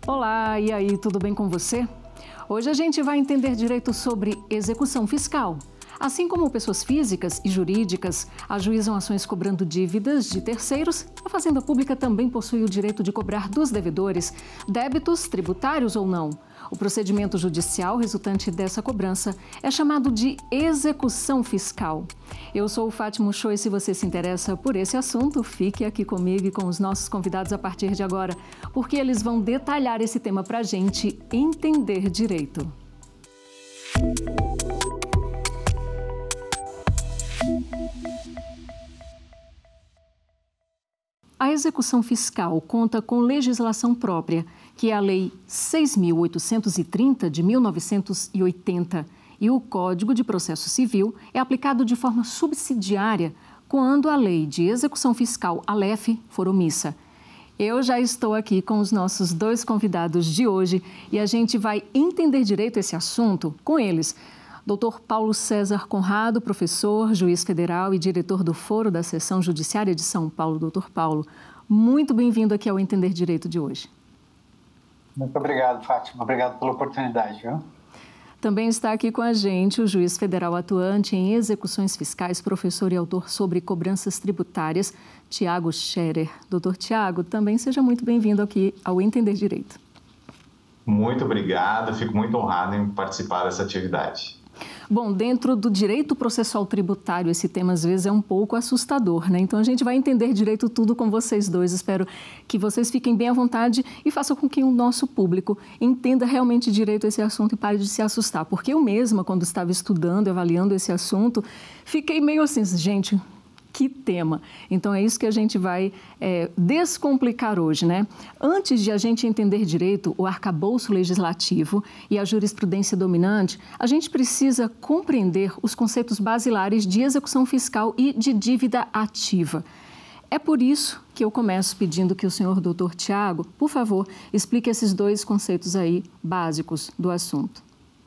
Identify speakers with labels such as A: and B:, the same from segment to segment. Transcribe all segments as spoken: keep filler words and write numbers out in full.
A: Olá, e aí, tudo bem com você? Hoje a gente vai entender direito sobre execução fiscal. Assim como pessoas físicas e jurídicas ajuizam ações cobrando dívidas de terceiros, a Fazenda Pública também possui o direito de cobrar dos devedores débitos tributários ou não. O procedimento judicial resultante dessa cobrança é chamado de execução fiscal. Eu sou Fátima Uchoa e se você se interessa por esse assunto, fique aqui comigo e com os nossos convidados a partir de agora, porque eles vão detalhar esse tema para a gente entender direito. A execução fiscal conta com legislação própria, que é a Lei seis mil oitocentos e trinta de mil novecentos e oitenta, e o Código de Processo Civil é aplicado de forma subsidiária quando a Lei de Execução Fiscal, a L E F, for omissa. Eu já estou aqui com os nossos dois convidados de hoje e a gente vai entender direito esse assunto com eles. doutor Paulo César Conrado, professor, juiz federal e diretor do Foro da Seção Judiciária de São Paulo. doutor Paulo, muito bem-vindo aqui ao Entender Direito de hoje.
B: Muito obrigado, Fátima. Obrigado pela oportunidade. Viu?
A: Também está aqui com a gente o juiz federal atuante em execuções fiscais, professor e autor sobre cobranças tributárias, Tiago Scherer. doutor Tiago, também seja muito bem-vindo aqui ao Entender Direito.
C: Muito obrigado, fico muito honrado em participar dessa atividade.
A: Bom, dentro do direito processual tributário, esse tema às vezes é um pouco assustador, né? Então a gente vai entender direito tudo com vocês dois. Espero que vocês fiquem bem à vontade e façam com que o nosso público entenda realmente direito esse assunto e pare de se assustar. Porque eu mesma, quando estava estudando, avaliando esse assunto, fiquei meio assim, gente, que tema. Então é isso que a gente vai é, descomplicar hoje, né? Antes de a gente entender direito o arcabouço legislativo e a jurisprudência dominante, a gente precisa compreender os conceitos basilares de execução fiscal e de dívida ativa. É por isso que eu começo pedindo que o senhor doutor Tiago, por favor, explique esses dois conceitos aí básicos do assunto.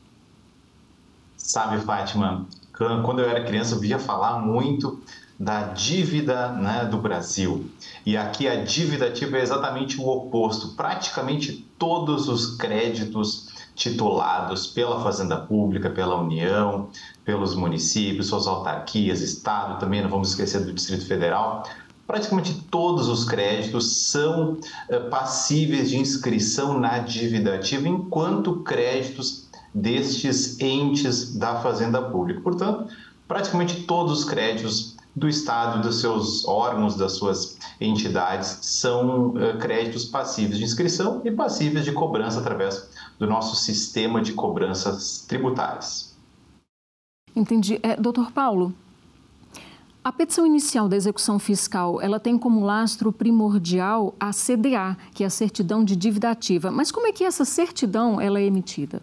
C: Sabe, Fátima, quando eu era criança eu via falar muito da dívida, né, do Brasil. E aqui a dívida ativa é exatamente o oposto. Praticamente todos os créditos titulados pela Fazenda Pública, pela União, pelos municípios, suas autarquias, Estado, também não vamos esquecer do Distrito Federal, praticamente todos os créditos são eh, passíveis de inscrição na dívida ativa enquanto créditos destes entes da Fazenda Pública. Portanto, praticamente todos os créditos do Estado, dos seus órgãos, das suas entidades, são uh, créditos passíveis de inscrição e passíveis de cobrança através do nosso sistema de cobranças tributárias.
A: Entendi. É, doutor Paulo, a petição inicial da execução fiscal, ela tem como lastro primordial a C D A, que é a Certidão de Dívida Ativa. Mas como é que essa certidão ela é emitida?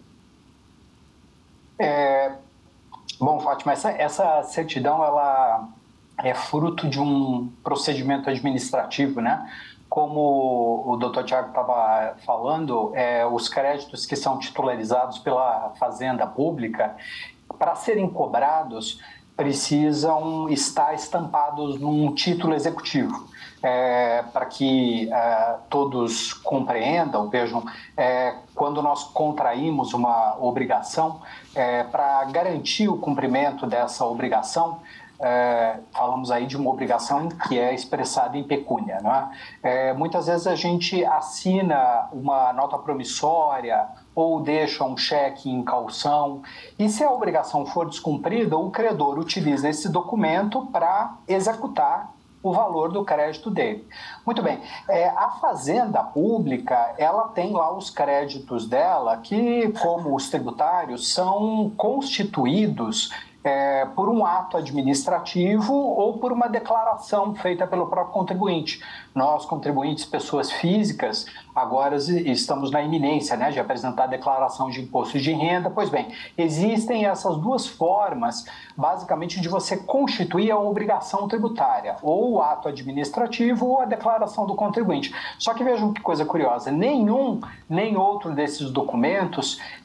B: É, bom, Fátima, essa, essa certidão, ela é fruto de um procedimento administrativo, né? Como o doutor Tiago estava falando, é, os créditos que são titularizados pela Fazenda Pública, para serem cobrados, precisam estar estampados num título executivo. É, para que é, todos compreendam, vejam, é, quando nós contraímos uma obrigação, é, para garantir o cumprimento dessa obrigação, É, falamos aí de uma obrigação que é expressada em pecúnia, não é? É, muitas vezes a gente assina uma nota promissória ou deixa um cheque em caução e se a obrigação for descumprida, o credor utiliza esse documento para executar o valor do crédito dele. Muito bem, é, a Fazenda Pública, ela tem lá os créditos dela que, como os tributários, são constituídos É, por um ato administrativo ou por uma declaração feita pelo próprio contribuinte. Nós, contribuintes, pessoas físicas, agora estamos na iminência, né, de apresentar a declaração de imposto de renda. Pois bem, existem essas duas formas, basicamente, de você constituir a obrigação tributária, ou o ato administrativo ou a declaração do contribuinte. Só que vejam que coisa curiosa, nenhum nem outro desses documentos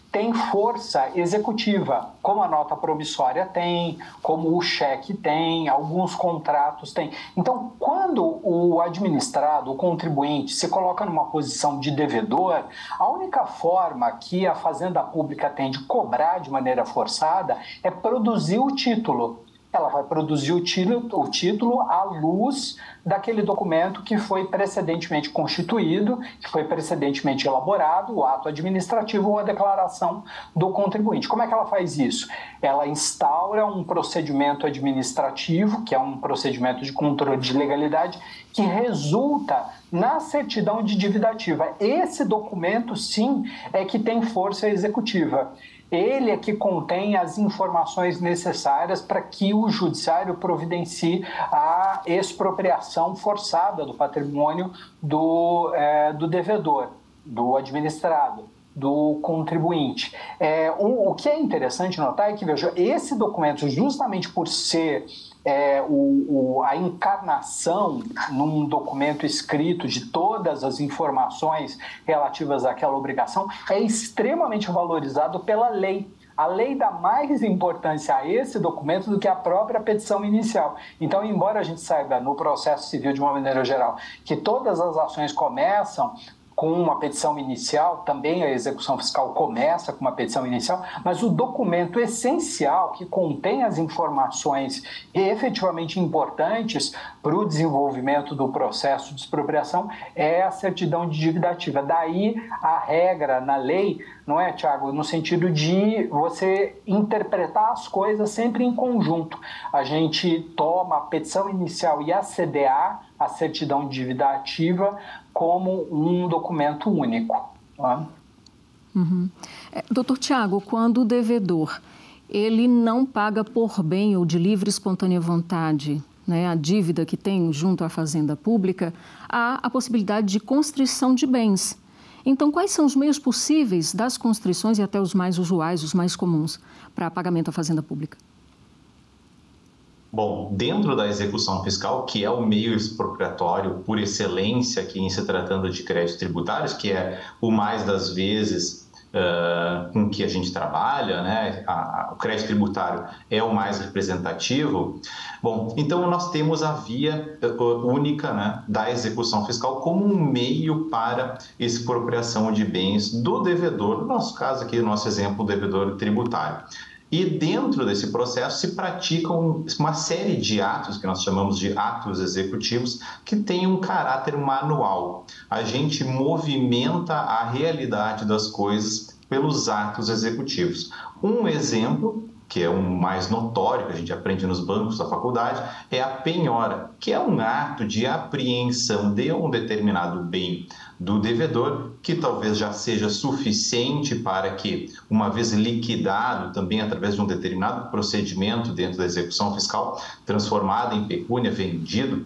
B: tem força executiva, como a nota promissória tem, como o cheque tem, alguns contratos têm. Então, quando o administrado, o contribuinte, se coloca numa posição de devedor, a única forma que a Fazenda Pública tem de cobrar de maneira forçada é produzir o título. Ela vai produzir o título, o título à luz daquele documento que foi precedentemente constituído, que foi precedentemente elaborado, o ato administrativo ou a declaração do contribuinte. Como é que ela faz isso? Ela instaura um procedimento administrativo, que é um procedimento de controle de legalidade, que resulta na certidão de dívida ativa. Esse documento, sim, é que tem força executiva. Ele é que contém as informações necessárias para que o judiciário providencie a expropriação forçada do patrimônio do, é, do devedor, do administrado, do contribuinte. É, o, o que é interessante notar é que, veja, esse documento, justamente por ser é, o, o, a encarnação num documento escrito de todas as informações relativas àquela obrigação, é extremamente valorizado pela lei. A lei dá mais importância a esse documento do que a própria petição inicial. Então, embora a gente saiba no processo civil, de uma maneira geral, que todas as ações começam com uma petição inicial, também a execução fiscal começa com uma petição inicial, mas o documento essencial que contém as informações efetivamente importantes para o desenvolvimento do processo de expropriação é a certidão de dívida ativa. Daí a regra na lei, não é, Tiago? No sentido de você interpretar as coisas sempre em conjunto. A gente toma a petição inicial e a C D A, a certidão de dívida ativa, como um documento único. Tá?
A: Uhum. É, doutor Tiago, quando o devedor ele não paga por bem ou de livre e espontânea vontade, né, a dívida que tem junto à Fazenda Pública, há a possibilidade de constrição de bens. Então, quais são os meios possíveis das constrições e até os mais usuais, os mais comuns, para pagamento à Fazenda Pública?
C: Bom, dentro da execução fiscal, que é o meio expropriatório por excelência aqui em se tratando de créditos tributários, que é o mais das vezes uh, com que a gente trabalha, né? A, a, o crédito tributário é o mais representativo. Bom, então nós temos a via uh, única, né, da execução fiscal como um meio para expropriação de bens do devedor, no nosso caso aqui, no nosso exemplo, o devedor tributário. E dentro desse processo se praticam uma série de atos, que nós chamamos de atos executivos, que têm um caráter manual. A gente movimenta a realidade das coisas pelos atos executivos. Um exemplo, que é um mais notório, que a gente aprende nos bancos da faculdade, é a penhora, que é um ato de apreensão de um determinado bem do devedor, que talvez já seja suficiente para que, uma vez liquidado, também através de um determinado procedimento dentro da execução fiscal, transformado em pecúnia, vendido,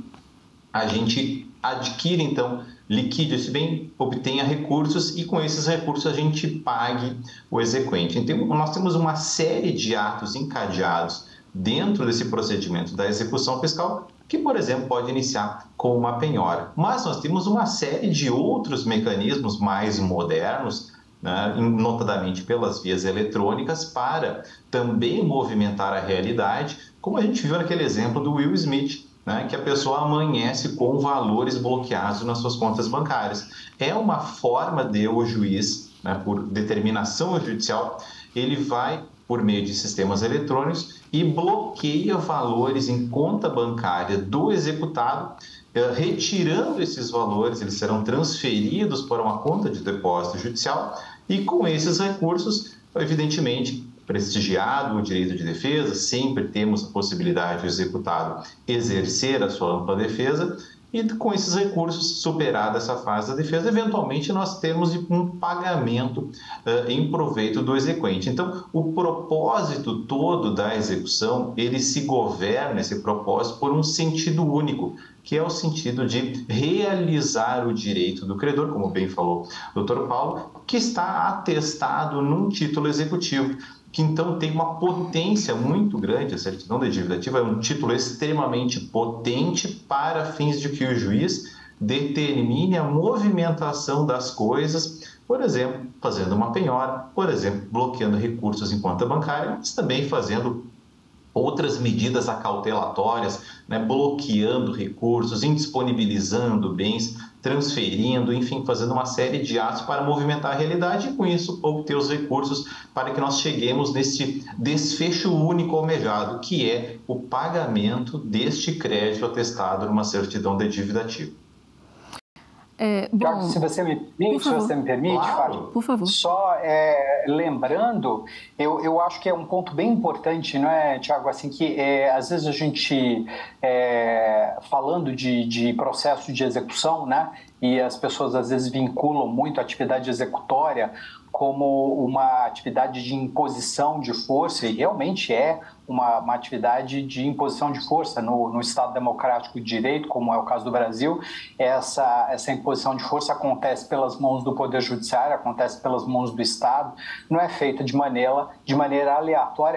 C: a gente adquire, então, liquide esse bem, obtenha recursos e com esses recursos a gente pague o exequente. Então, nós temos uma série de atos encadeados dentro desse procedimento da execução fiscal que, por exemplo, pode iniciar com uma penhora. Mas nós temos uma série de outros mecanismos mais modernos, né, notadamente pelas vias eletrônicas, para também movimentar a realidade, como a gente viu naquele exemplo do Will Smith, né, que a pessoa amanhece com valores bloqueados nas suas contas bancárias. É uma forma de o juiz, né, por determinação judicial, ele vai por meio de sistemas eletrônicos e bloqueia valores em conta bancária do executado, retirando esses valores, eles serão transferidos para uma conta de depósito judicial e com esses recursos, evidentemente, prestigiado o direito de defesa, sempre temos a possibilidade do executado exercer a sua ampla defesa e com esses recursos, superada essa fase da defesa, eventualmente nós temos um pagamento uh, em proveito do exequente. Então, o propósito todo da execução, ele se governa, esse propósito, por um sentido único, que é o sentido de realizar o direito do credor, como bem falou o doutor Paulo, que está atestado num título executivo, que então tem uma potência muito grande. A certidão de dívida ativa é um título extremamente potente para fins de que o juiz determine a movimentação das coisas Por exemplo, fazendo uma penhora, por exemplo, bloqueando recursos em conta bancária, mas também fazendo outras medidas acautelatórias, né, bloqueando recursos, indisponibilizando bens, transferindo, enfim, fazendo uma série de atos para movimentar a realidade e, com isso, obter os recursos para que nós cheguemos nesse desfecho único almejado, que é o pagamento deste crédito atestado numa certidão de dívida ativa.
A: É, bom,
B: Tiago, se você me permite, se você me permite,
C: claro.
B: Fábio,
A: por favor.
B: Só é, lembrando, eu, eu acho que é um ponto bem importante, não é, Tiago? Assim, que é, às vezes a gente, é, falando de, de processo de execução, né, e as pessoas às vezes vinculam muito a atividade executória como uma atividade de imposição de força, e realmente é uma, uma atividade de imposição de força no, no Estado Democrático de Direito, como é o caso do Brasil. Essa, essa imposição de força acontece pelas mãos do Poder Judiciário, acontece pelas mãos do Estado, não é feita de maneira, de maneira aleatória,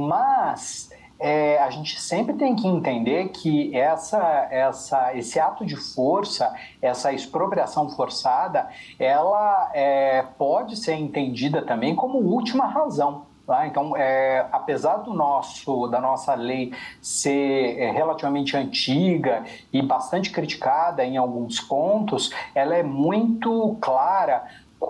B: mas... É, a gente sempre tem que entender que essa, essa, esse ato de força, essa expropriação forçada, ela é, pode ser entendida também como última razão. Tá? Então, é, apesar do nosso, da nossa lei ser é, relativamente antiga e bastante criticada em alguns pontos, ela é muito clara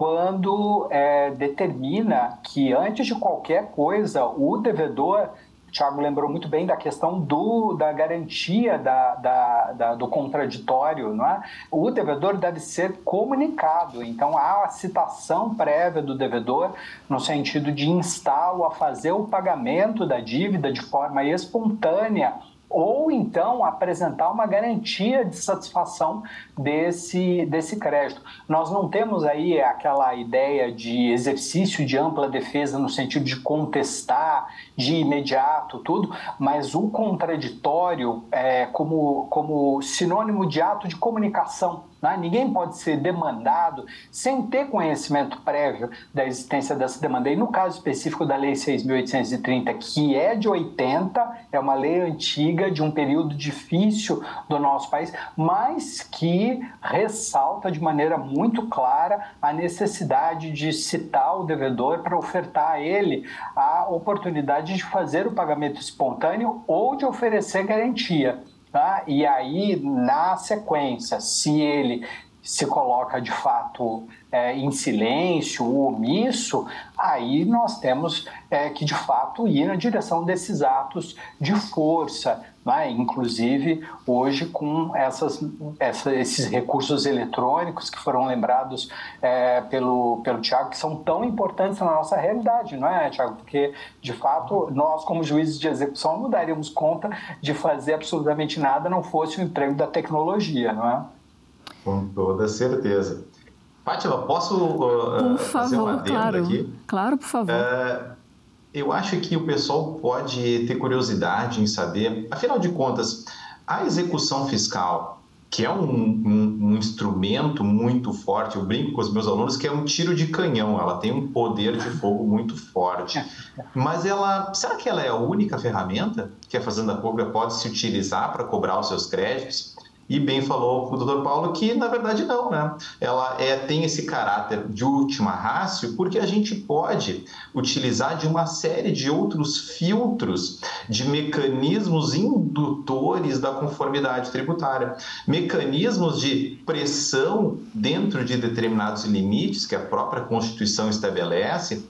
B: quando é, determina que, antes de qualquer coisa, o devedor... O Tiago lembrou muito bem da questão do, da garantia da, da, da, do contraditório, não é? O devedor deve ser comunicado, então há a citação prévia do devedor no sentido de instá-lo a fazer o pagamento da dívida de forma espontânea ou então apresentar uma garantia de satisfação desse, desse crédito. Nós não temos aí aquela ideia de exercício de ampla defesa no sentido de contestar de imediato tudo, mas o contraditório é como, como sinônimo de ato de comunicação. Né? Ninguém pode ser demandado sem ter conhecimento prévio da existência dessa demanda. E no caso específico da Lei seis mil oitocentos e trinta, que é de oitenta, é uma lei antiga, de um período difícil do nosso país, mas que ressalta de maneira muito clara a necessidade de citar o devedor para ofertar a ele a oportunidade de fazer o pagamento espontâneo ou de oferecer garantia. Tá? E aí, na sequência, se ele se coloca de fato é, em silêncio ou omisso, aí nós temos é, que de fato ir na direção desses atos de força, né? Inclusive hoje com essas, essa, esses recursos eletrônicos que foram lembrados é, pelo, pelo Tiago, que são tão importantes na nossa realidade, não é, Tiago? Porque de fato nós, como juízes de execução, não daríamos conta de fazer absolutamente nada não fosse o emprego da tecnologia, não é?
C: Com toda certeza. Fátima, posso uh,
A: por
C: fazer
A: favor,
C: uma adendo
A: claro,
C: aqui?
A: Claro, por favor.
C: Uh, eu acho que o pessoal pode ter curiosidade em saber, afinal de contas, a execução fiscal, que é um, um, um instrumento muito forte, eu brinco com os meus alunos que é um tiro de canhão, ela tem um poder de fogo muito forte, mas ela, será que ela é a única ferramenta que a Fazenda Pública pode se utilizar para cobrar os seus créditos? E bem falou o doutor Paulo que, na verdade, não, né? Ela é, tem esse caráter de última ratio porque a gente pode utilizar de uma série de outros filtros, de mecanismos indutores da conformidade tributária, mecanismos de pressão dentro de determinados limites que a própria Constituição estabelece,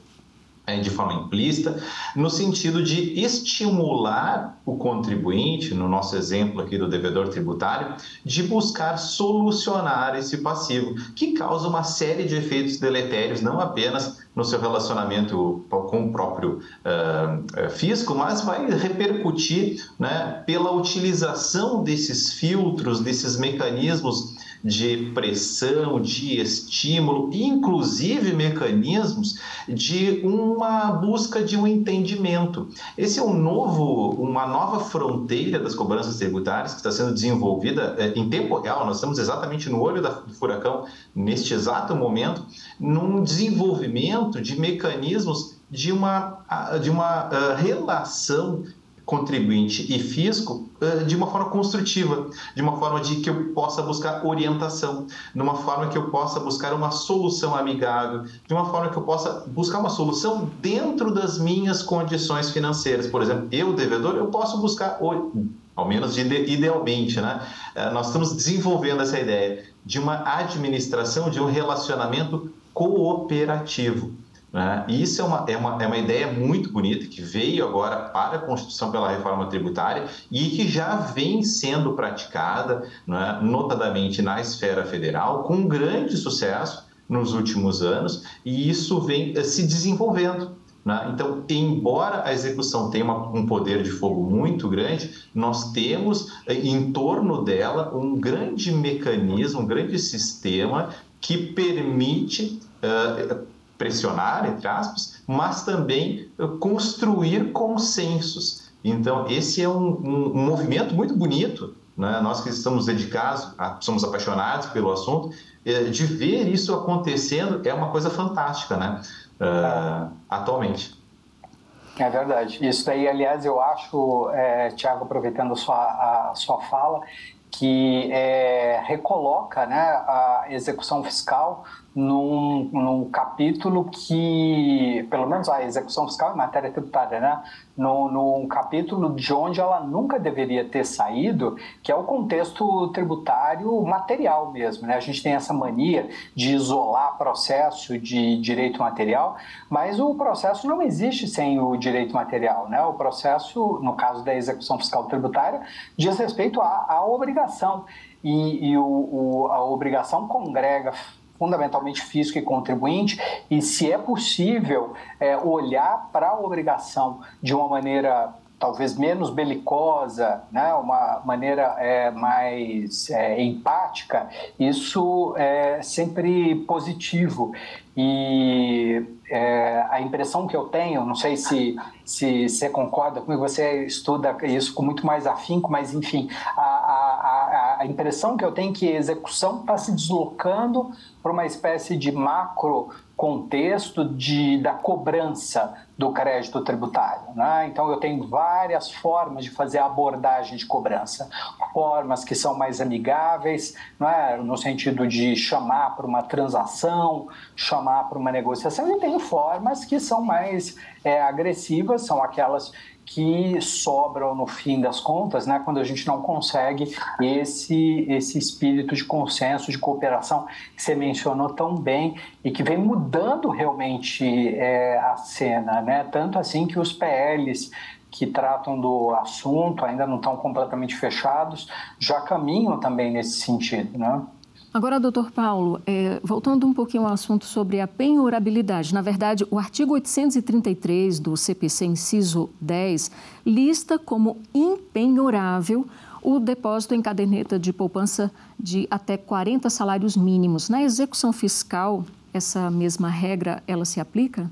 C: de forma implícita, no sentido de estimular o contribuinte, no nosso exemplo aqui do devedor tributário, de buscar solucionar esse passivo, que causa uma série de efeitos deletérios, não apenas no seu relacionamento com o próprio uh, fisco, mas vai repercutir, né, pela utilização desses filtros, desses mecanismos de pressão, de estímulo, inclusive mecanismos de uma busca de um entendimento. Esse é um novo, uma nova fronteira das cobranças tributárias que está sendo desenvolvida em tempo real. Nós estamos exatamente no olho do furacão, neste exato momento, num desenvolvimento de mecanismos de uma, de uma uh, relação contribuinte e fisco de uma forma construtiva, de uma forma de que eu possa buscar orientação, de uma forma que eu possa buscar uma solução amigável, de uma forma que eu possa buscar uma solução dentro das minhas condições financeiras. Por exemplo, eu, devedor, eu posso buscar, ao menos idealmente, né? Nós estamos desenvolvendo essa ideia de uma administração, de um relacionamento cooperativo. Né? E isso é uma, é, uma, é uma ideia muito bonita que veio agora para a Constituição pela reforma tributária e que já vem sendo praticada, né, notadamente na esfera federal, com grande sucesso nos últimos anos, e isso vem se desenvolvendo. Né? Então, embora a execução tenha uma, um poder de fogo muito grande, nós temos em torno dela um grande mecanismo, um grande sistema que permite Uh, pressionar, entre aspas, mas também construir consensos. Então, esse é um, um, um movimento muito bonito, né? Nós que estamos dedicados, a, somos apaixonados pelo assunto, de ver isso acontecendo é uma coisa fantástica, né? Uh, atualmente.
B: É verdade. Isso daí, aliás, eu acho, é, Tiago, aproveitando a sua, a sua fala, que é, recoloca, né, a execução fiscal num, num capítulo que, pelo menos a execução fiscal em matéria tributária, né, num, num capítulo de onde ela nunca deveria ter saído, que é o contexto tributário material mesmo, né? A gente tem essa mania de isolar processo de direito material, mas o processo não existe sem o direito material, né? O processo, no caso da execução fiscal tributária, diz respeito à, à obrigação, e, e o, o, a obrigação congrega fundamentalmente fisco e contribuinte, e se é possível é, olhar para a obrigação de uma maneira talvez menos belicosa, né, uma maneira é, mais é, empática, isso é sempre positivo. E é, a impressão que eu tenho, não sei se, se você concorda comigo, você estuda isso com muito mais afinco, mas enfim, a, a, a impressão que eu tenho é que a execução está se deslocando para uma espécie de macro contexto de, da cobrança do crédito tributário, né? Então, eu tenho várias formas de fazer a abordagem de cobrança. Formas que são mais amigáveis, né? No sentido de chamar para uma transação, chamar para uma negociação, e tem formas que são mais é, agressivas, são aquelas que sobram no fim das contas, né, quando a gente não consegue esse, esse espírito de consenso, de cooperação que você mencionou tão bem e que vem mudando realmente é, a cena, né? Tanto assim que os P Ls que tratam do assunto ainda não estão completamente fechados, já caminham também nesse sentido, né?
A: Agora, doutor Paulo, é, voltando um pouquinho ao assunto sobre a penhorabilidade, na verdade, o artigo oitocentos e trinta e três do C P C, inciso dez, lista como impenhorável o depósito em caderneta de poupança de até quarenta salários mínimos. Na execução fiscal, essa mesma regra, ela se aplica?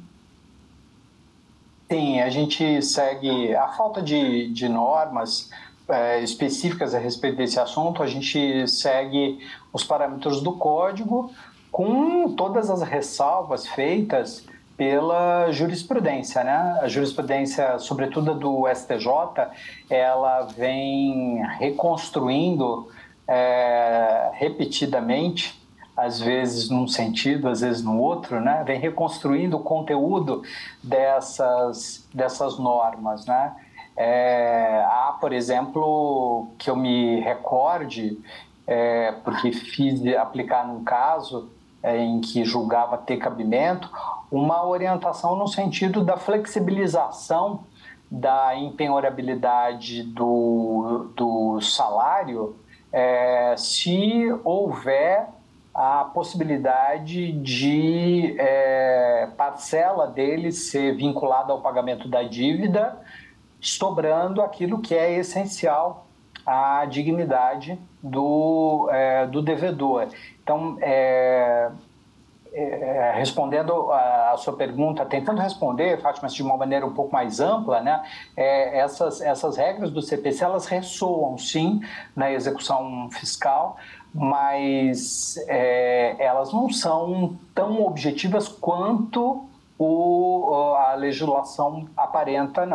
B: Sim, a gente segue a falta de, de normas É, específicas a respeito desse assunto, a gente segue os parâmetros do código com todas as ressalvas feitas pela jurisprudência, né? A jurisprudência, sobretudo do S T J, ela vem reconstruindo é, repetidamente, às vezes num sentido, às vezes no outro, né? Vem reconstruindo o conteúdo dessas, dessas normas, né? É, há, por exemplo, que eu me recorde, é, porque fiz aplicar num caso é, em que julgava ter cabimento, uma orientação no sentido da flexibilização da impenhorabilidade do, do salário, é, se houver a possibilidade de é, parcela dele ser vinculada ao pagamento da dívida, sobrando aquilo que é essencial à dignidade do, é, do devedor. Então, é, é, respondendo a, a sua pergunta, tentando responder, Fátima, de uma maneira um pouco mais ampla, né, é, essas, essas regras do C P C, elas ressoam, sim, na execução fiscal, mas é, elas não são tão objetivas quanto o, a legislação aparenta, não.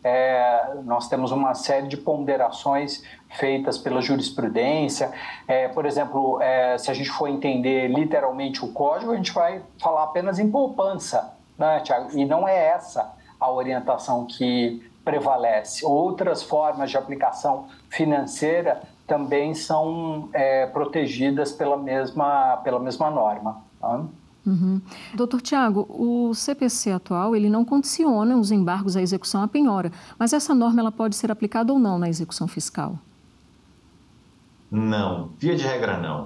B: é, nós temos uma série de ponderações feitas pela jurisprudência. É, por exemplo, é, se a gente for entender literalmente o código, a gente vai falar apenas em poupança, né, Tiago? E não é essa a orientação que prevalece. Outras formas de aplicação financeira também são é, protegidas pela mesma, pela mesma norma. Tá?
A: Uhum. doutor Tiago, o C P C atual ele não condiciona os embargos à execução à penhora, mas essa norma ela pode ser aplicada ou não na execução fiscal?
C: Não, via de regra não.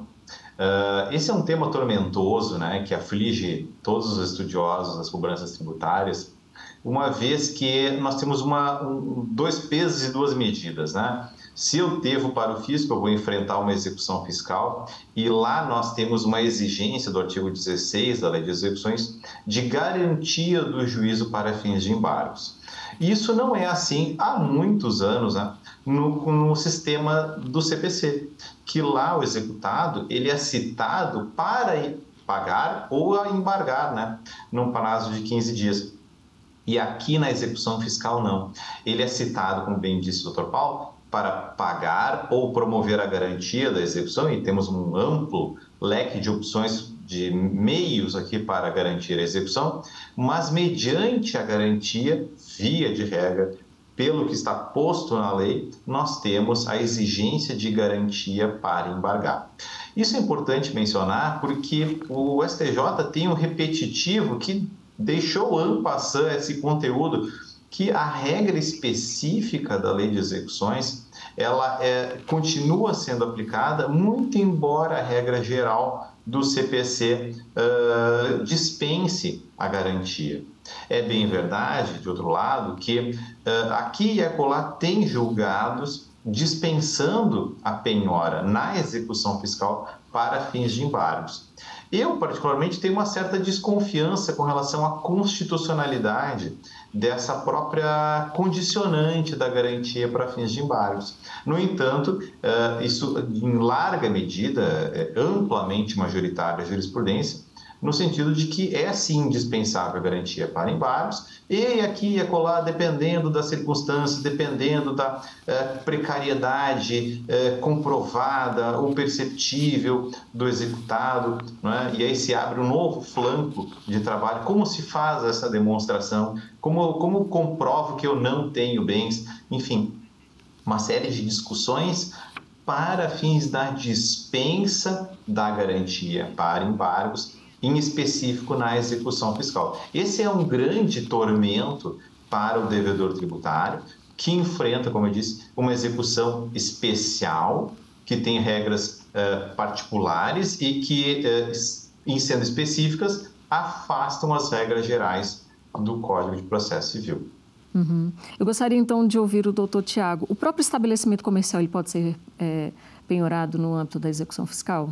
C: Uh, esse é um tema tormentoso, né, que aflige todos os estudiosos das cobranças tributárias, uma vez que nós temos uma, um, dois pesos e duas medidas, né? Se eu devo para o fisco, eu vou enfrentar uma execução fiscal e lá nós temos uma exigência do artigo dezesseis da Lei de Execuções de garantia do juízo para fins de embargos. Isso não é assim há muitos anos, né? No, no sistema do C P C, que lá o executado ele é citado para pagar ou embargar, né? Num prazo de quinze dias. E aqui na execução fiscal não. Ele é citado, como bem disse o doutor Paulo, para pagar ou promover a garantia da execução, e temos um amplo leque de opções de meios aqui para garantir a execução, mas mediante a garantia, via de regra, pelo que está posto na lei, nós temos a exigência de garantia para embargar. Isso é importante mencionar porque o S T J tem um repetitivo que deixou en passant esse conteúdo, que a regra específica da Lei de Execuções ela é, continua sendo aplicada, muito embora a regra geral do C P C uh, dispense a garantia. É bem verdade, de outro lado, que uh, aqui e acolá tem julgados dispensando a penhora na execução fiscal para fins de embargos. Eu, particularmente, tenho uma certa desconfiança com relação à constitucionalidade dessa própria condicionante da garantia para fins de embargos. No entanto, isso em larga medida, é amplamente majoritária a jurisprudência, no sentido de que é sim indispensável a garantia para embargos e aqui e acolá, dependendo das circunstâncias, dependendo da eh, precariedade eh, comprovada ou perceptível do executado, não é? E aí se abre um novo flanco de trabalho. Como se faz essa demonstração? Como, como comprovo que eu não tenho bens? Enfim, uma série de discussões para fins da dispensa da garantia para embargos, em específico na execução fiscal. Esse é um grande tormento para o devedor tributário, que enfrenta, como eu disse, uma execução especial, que tem regras uh, particulares e que, uh, em sendo específicas, afastam as regras gerais do Código de Processo Civil.
A: Uhum. Eu gostaria, então, de ouvir o doutor Tiago. O próprio estabelecimento comercial ele pode ser é, penhorado no âmbito da execução fiscal?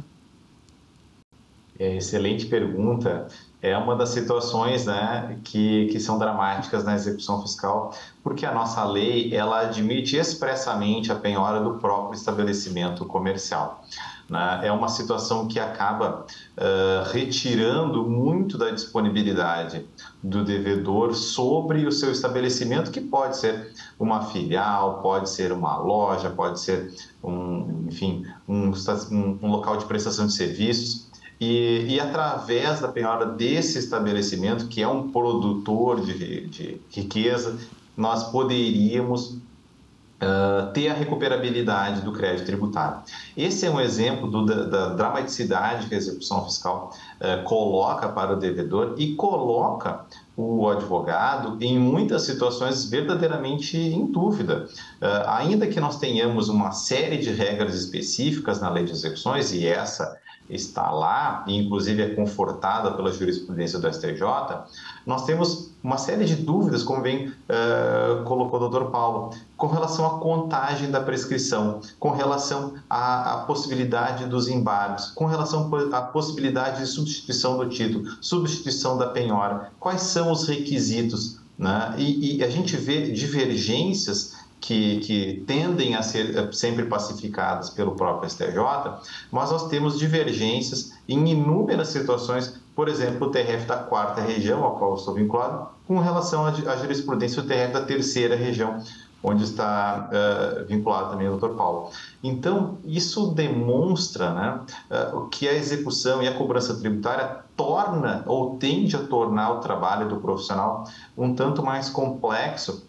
C: É, excelente pergunta. É uma das situações, né, que, que são dramáticas na execução fiscal, porque a nossa lei ela admite expressamente a penhora do próprio estabelecimento comercial. Né? É uma situação que acaba uh, retirando muito da disponibilidade do devedor sobre o seu estabelecimento, que pode ser uma filial, pode ser uma loja, pode ser um, enfim, um, um, um local de prestação de serviços. E, e através da penhora desse estabelecimento, que é um produtor de, de riqueza, nós poderíamos uh, ter a recuperabilidade do crédito tributário. Esse é um exemplo do, da, da dramaticidade que a execução fiscal uh, coloca para o devedor e coloca o advogado em muitas situações verdadeiramente em dúvida. Uh, ainda que nós tenhamos uma série de regras específicas na Lei de Execuções, e essa está lá, e inclusive é confortada pela jurisprudência do S T J, nós temos uma série de dúvidas, como bem uh, colocou o doutor Paulo, com relação à contagem da prescrição, com relação à, à possibilidade dos embargos, com relação à possibilidade de substituição do título, substituição da penhora, quais são os requisitos, né? E, e a gente vê divergências Que, que tendem a ser sempre pacificadas pelo próprio S T J, mas nós temos divergências em inúmeras situações por exemplo, o T R F da quarta região, ao qual eu estou vinculado, com relação à jurisprudência do T R F da terceira região, onde está uh, vinculado também o doutor Paulo. Então, isso demonstra, né, uh, que a execução e a cobrança tributária torna ou tende a tornar o trabalho do profissional um tanto mais complexo,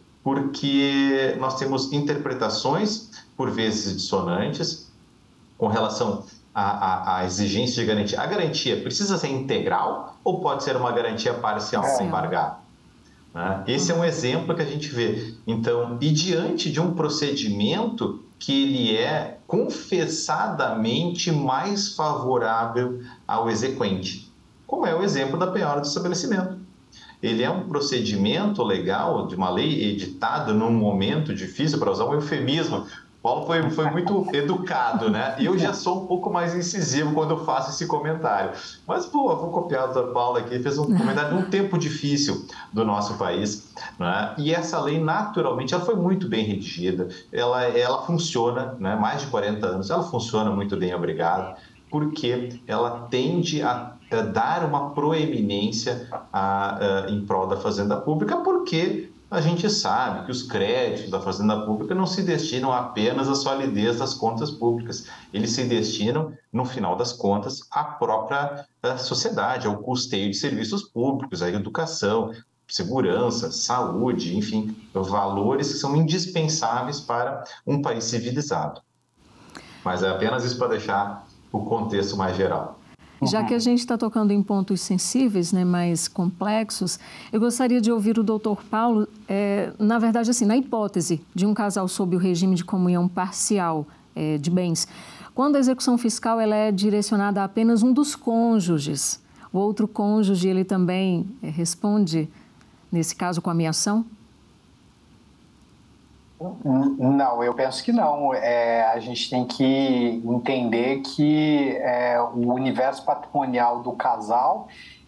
C: porque nós temos interpretações, por vezes, dissonantes, com relação à, à exigência de garantia. A garantia precisa ser integral ou pode ser uma garantia parcial sem embargar? Esse é um exemplo que a gente vê. Então, e diante de um procedimento que ele é confessadamente mais favorável ao exequente, como é o exemplo da penhora do estabelecimento. Ele é um procedimento legal de uma lei editada num momento difícil, para usar um eufemismo. Paulo foi, foi muito educado, né? Eu já sou um pouco mais incisivo quando eu faço esse comentário. Mas, pô, vou copiar o doutor Paulo aqui, fez um comentário de um tempo difícil do nosso país, né? E essa lei, naturalmente, ela foi muito bem redigida, ela, ela funciona, né? Mais de quarenta anos, ela funciona muito bem, obrigado, porque ela tende a, a dar uma proeminência a, a, em prol da Fazenda Pública, porque a gente sabe que os créditos da Fazenda Pública não se destinam apenas à solidez das contas públicas, eles se destinam, no final das contas, à própria sociedade, ao custeio de serviços públicos, à educação, segurança, saúde, enfim, valores que são indispensáveis para um país civilizado. Mas é apenas isso para deixar o contexto mais geral.
A: Já que a gente está tocando em pontos sensíveis, né, mais complexos, eu gostaria de ouvir o doutor Paulo, é, na verdade, assim, na hipótese de um casal sob o regime de comunhão parcial é, de bens, quando a execução fiscal ela é direcionada a apenas um dos cônjuges, o outro cônjuge ele também é, responde, nesse caso, com ameação?
B: Não, eu penso que não. É, a gente tem que entender que é, o universo patrimonial do casal,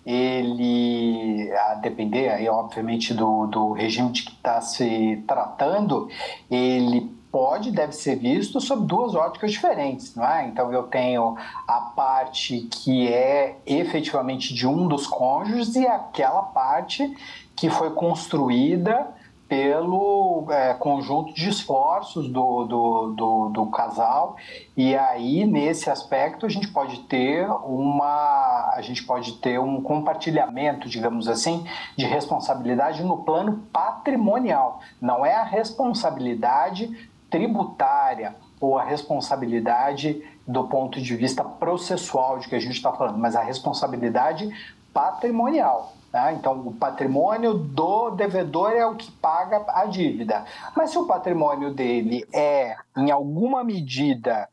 B: ele, a depender, aí, obviamente, do, do regime de que está se tratando, ele pode, deve ser visto sob duas óticas diferentes, não é? Então, eu tenho a parte que é efetivamente de um dos cônjuges e aquela parte que foi construída pelo é, conjunto de esforços do, do, do, do casal, e aí nesse aspecto a gente pode ter uma a gente pode ter um compartilhamento, digamos assim, de responsabilidade no plano patrimonial. Não é a responsabilidade tributária ou a responsabilidade do ponto de vista processual de que a gente está falando, mas a responsabilidade patrimonial. Então, o patrimônio do devedor é o que paga a dívida. Mas se o patrimônio dele é, em alguma medida,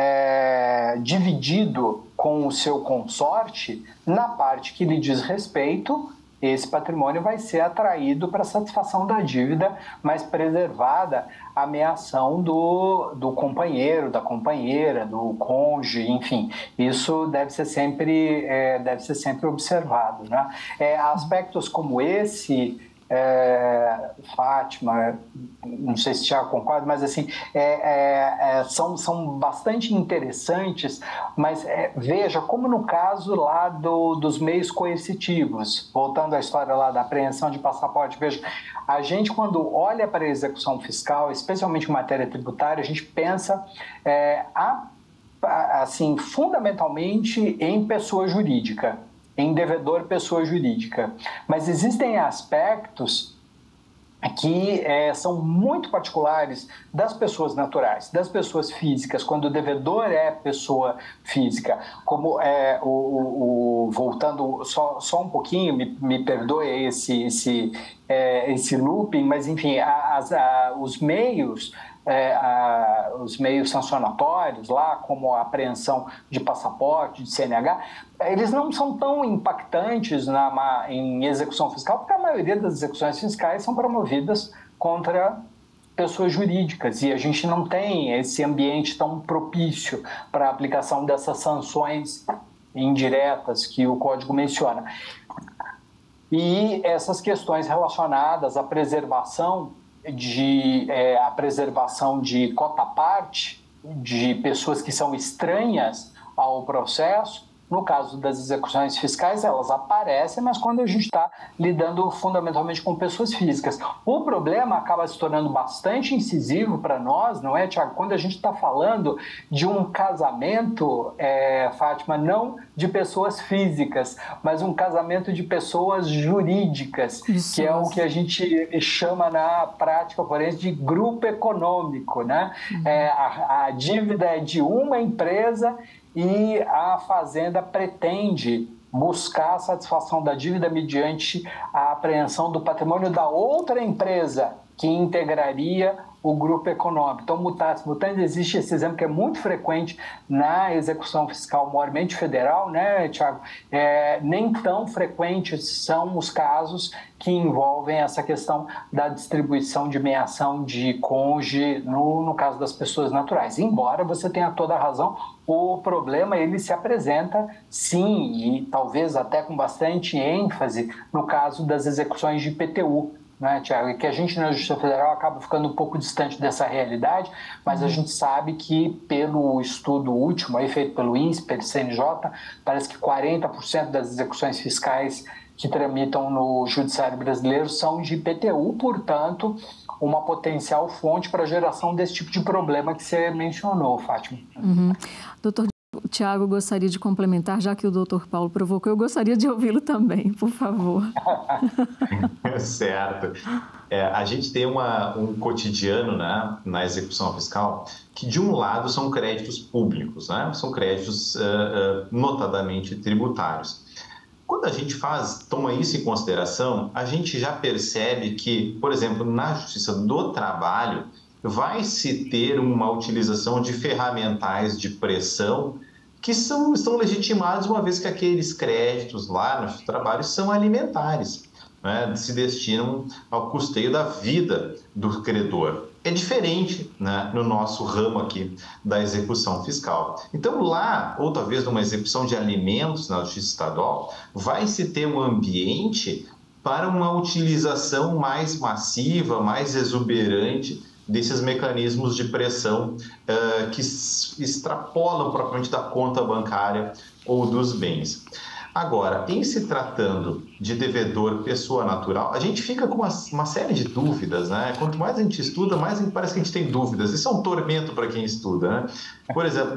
B: é, dividido com o seu consorte, na parte que lhe diz respeito, esse patrimônio vai ser atraído para a satisfação da dívida, mas preservada a ameação do, do companheiro, da companheira, do cônjuge, enfim. Isso deve ser sempre, é, deve ser sempre observado, né? É, aspectos como esse, é, Fátima, não sei se já concorda, mas assim, é, é, é, são, são bastante interessantes, mas é, veja, como no caso lá do, dos meios coercitivos, voltando à história lá da apreensão de passaporte, veja, a gente quando olha para a execução fiscal, especialmente em matéria tributária, a gente pensa é, a, assim, fundamentalmente em pessoa jurídica, em devedor pessoa jurídica. Mas existem aspectos que é, são muito particulares das pessoas naturais, das pessoas físicas, quando o devedor é pessoa física. Como é, o, o, o, voltando só, só um pouquinho, me, me perdoe esse, esse, é, esse looping, mas enfim, as, a, os meios... É, a, os meios sancionatórios lá, como a apreensão de passaporte, de C N H, eles não são tão impactantes na, em execução fiscal, porque a maioria das execuções fiscais são promovidas contra pessoas jurídicas e a gente não tem esse ambiente tão propício para a aplicação dessas sanções indiretas que o Código menciona. E essas questões relacionadas à preservação de é, a preservação de cota-parte de pessoas que são estranhas ao processo, No caso das execuções fiscais, elas aparecem, mas quando a gente está lidando fundamentalmente com pessoas físicas. O problema acaba se tornando bastante incisivo para nós, não é, Tiago? Quando a gente está falando de um casamento, é, Fátima, não de pessoas físicas, mas um casamento de pessoas jurídicas, Isso, que é o que a gente chama na prática forense de grupo econômico, né? Uhum. É, a, a dívida é de uma empresa e a fazenda pretende buscar a satisfação da dívida mediante a apreensão do patrimônio da outra empresa que integraria o grupo econômico. Então, mutatis mutandis, existe esse exemplo que é muito frequente na execução fiscal maiormente federal, né, Tiago? É, nem tão frequentes são os casos que envolvem essa questão da distribuição de meação de cônjuge no, no caso das pessoas naturais. Embora você tenha toda a razão, o problema ele se apresenta, sim, e talvez até com bastante ênfase no caso das execuções de I P T U, né, Tiago? E que a gente na Justiça Federal acaba ficando um pouco distante dessa realidade, mas a gente sabe que pelo estudo último aí feito pelo INSPER, C N J, parece que quarenta por cento das execuções fiscais que tramitam no Judiciário brasileiro são de I P T U, portanto, uma potencial fonte para a geração desse tipo de problema que você mencionou, Fátima.
A: Uhum. Doutor Tiago, gostaria de complementar, já que o doutor Paulo provocou, eu gostaria de ouvi-lo também, por favor.
C: Certo. É, a gente tem uma, um cotidiano, né, na execução fiscal que, de um lado, são créditos públicos, né? São créditos uh, uh, notadamente tributários. Quando a gente faz, toma isso em consideração, a gente já percebe que, por exemplo, na Justiça do Trabalho, vai se ter uma utilização de ferramentais de pressão que são, estão legitimados, uma vez que aqueles créditos lá no trabalho são alimentares, né? Se destinam ao custeio da vida do credor. É diferente, né, no nosso ramo aqui da execução fiscal. Então, lá, ou talvez numa execução de alimentos na Justiça Estadual, vai se ter um ambiente para uma utilização mais massiva, mais exuberante desses mecanismos de pressão uh, que extrapolam propriamente da conta bancária ou dos bens. Agora, em se tratando de devedor pessoa natural, a gente fica com uma, uma série de dúvidas, né? Quanto mais a gente estuda, mais parece que a gente tem dúvidas. Isso é um tormento para quem estuda, né? Por exemplo,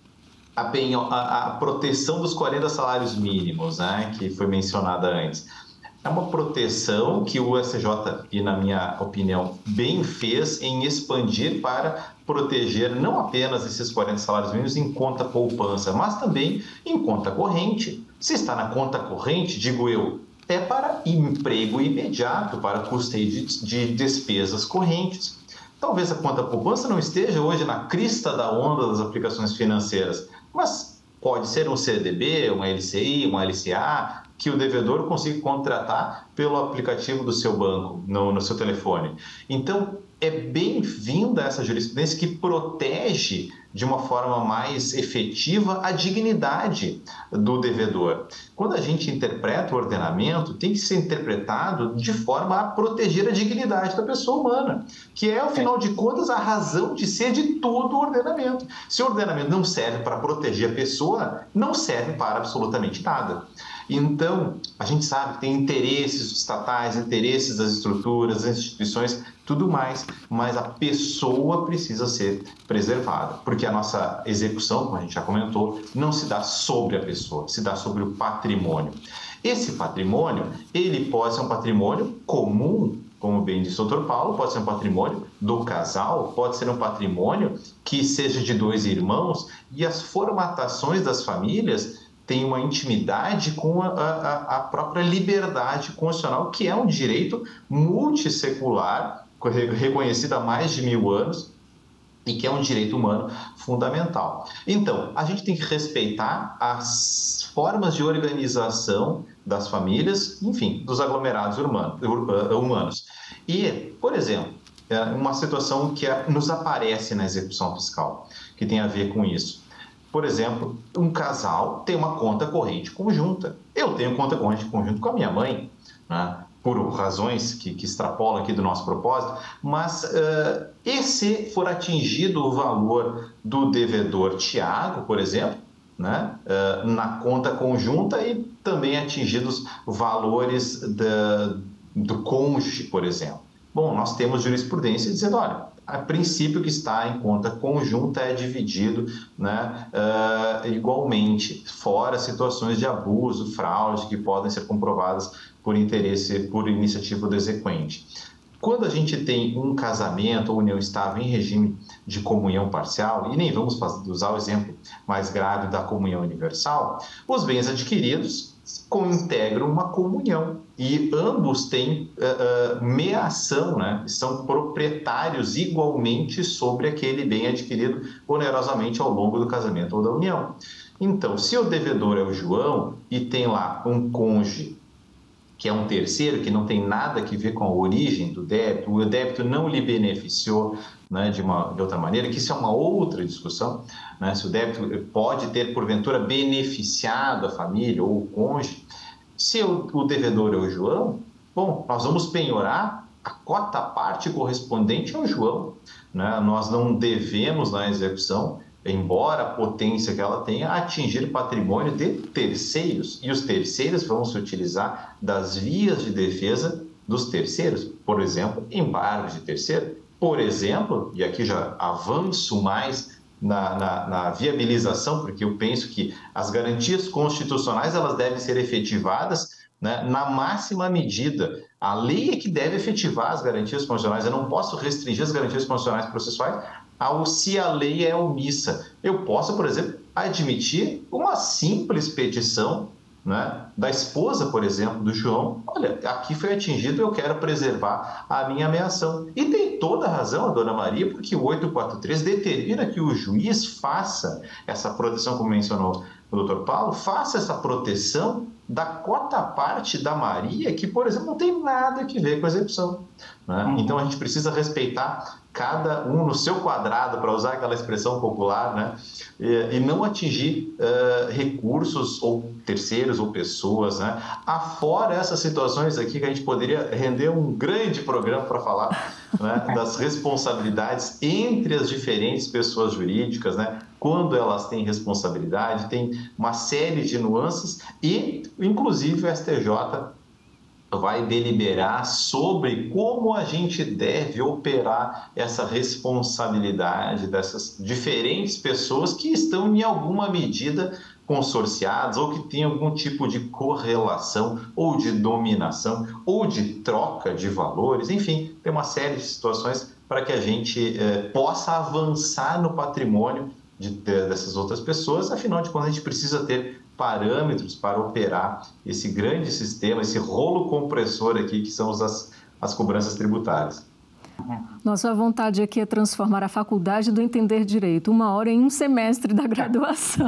C: a, a, a proteção dos quarenta salários mínimos, né? Que foi mencionada antes. É uma proteção que o S J I, na minha opinião, bem fez em expandir para proteger não apenas esses quarenta salários mínimos em conta poupança, mas também em conta corrente. Se está na conta corrente, digo eu, é para emprego imediato, para custeio de, de despesas correntes. Talvez a conta poupança não esteja hoje na crista da onda das aplicações financeiras, mas pode ser um C D B, uma L C I, uma L C A, que o devedor consiga contratar pelo aplicativo do seu banco, no, no seu telefone. Então, é bem-vinda essa jurisprudência que protege de uma forma mais efetiva a dignidade do devedor. Quando a gente interpreta o ordenamento, tem que ser interpretado de forma a proteger a dignidade da pessoa humana, que é, afinal de contas, a razão de ser de todo o ordenamento. Se o ordenamento não serve para proteger a pessoa, não serve para absolutamente nada. Então, a gente sabe que tem interesses estatais, interesses das estruturas, das instituições, tudo mais, mas a pessoa precisa ser preservada, porque a nossa execução, como a gente já comentou, não se dá sobre a pessoa, se dá sobre o patrimônio. Esse patrimônio, ele pode ser um patrimônio comum, como bem disse o doutor Paulo, pode ser um patrimônio do casal, pode ser um patrimônio que seja de dois irmãos, e as formatações das famílias tem uma intimidade com a, a, a própria liberdade constitucional, que é um direito multissecular, reconhecido há mais de mil anos, e que é um direito humano fundamental. Então, a gente tem que respeitar as formas de organização das famílias, enfim, dos aglomerados humanos. E, por exemplo, uma situação que nos aparece na execução fiscal, que tem a ver com isso. Por exemplo, um casal tem uma conta corrente conjunta. Eu tenho conta corrente conjunta com a minha mãe, né? Por razões que, que extrapolam aqui do nosso propósito, mas uh, e se for atingido o valor do devedor Tiago, por exemplo, né, uh, na conta conjunta e também atingidos valores da, do cônjuge, por exemplo. Bom, nós temos jurisprudência dizendo, olha, a princípio que está em conta conjunta é dividido, né, uh, igualmente, fora situações de abuso, fraude que podem ser comprovadas por interesse, por iniciativa do exequente. Quando a gente tem um casamento ou união estável em regime de comunhão parcial, e nem vamos fazer, usar o exemplo mais grave da comunhão universal, os bens adquiridos integram uma comunhão e ambos têm uh, uh, meação, né? São proprietários igualmente sobre aquele bem adquirido onerosamente ao longo do casamento ou da união. Então, se o devedor é o João e tem lá um cônjuge que é um terceiro, que não tem nada a ver com a origem do débito, o débito não lhe beneficiou, né, de, uma, de outra maneira, que isso é uma outra discussão, né, se o débito pode ter, porventura, beneficiado a família ou o cônjuge. Se o, o devedor é o João, bom, nós vamos penhorar a cota parte correspondente ao João, né? Nós não devemos, na execução, embora a potência que ela tenha, atingir patrimônio de terceiros. E os terceiros vão se utilizar das vias de defesa dos terceiros. Por exemplo, embargos de terceiro. Por exemplo, e aqui já avanço mais na, na, na viabilização, porque eu penso que as garantias constitucionais elas devem ser efetivadas, né, na máxima medida. A lei é que deve efetivar as garantias constitucionais. Eu não posso restringir as garantias constitucionais processuais ao se a lei é omissa. Eu posso, por exemplo, admitir uma simples petição, né, da esposa, por exemplo, do João. Olha, aqui foi atingido, eu quero preservar a minha meação. E tem toda a razão a dona Maria, porque o oitocentos e quarenta e três determina que o juiz faça essa proteção, como mencionou o doutor Paulo, faça essa proteção da cota parte da Maria, que, por exemplo, não tem nada a ver com a execução, né? Uhum. Então, a gente precisa respeitar cada um no seu quadrado, para usar aquela expressão popular, né? E, e não atingir uh, recursos ou terceiros ou pessoas, né? Afora essas situações aqui que a gente poderia render um grande programa para falar, né, das responsabilidades entre as diferentes pessoas jurídicas, né? Quando elas têm responsabilidade, tem uma série de nuances e, inclusive, o S T J vai deliberar sobre como a gente deve operar essa responsabilidade dessas diferentes pessoas que estão, em alguma medida, consorciadas ou que têm algum tipo de correlação ou de dominação ou de troca de valores. Enfim, tem uma série de situações para que a gente eh, possa avançar no patrimônio de, de, dessas outras pessoas. Afinal de contas, a gente precisa ter parâmetros para operar esse grande sistema, esse rolo compressor aqui que são as, as cobranças tributárias.
A: Nossa vontade aqui é transformar a faculdade do entender direito, uma hora em um semestre da graduação.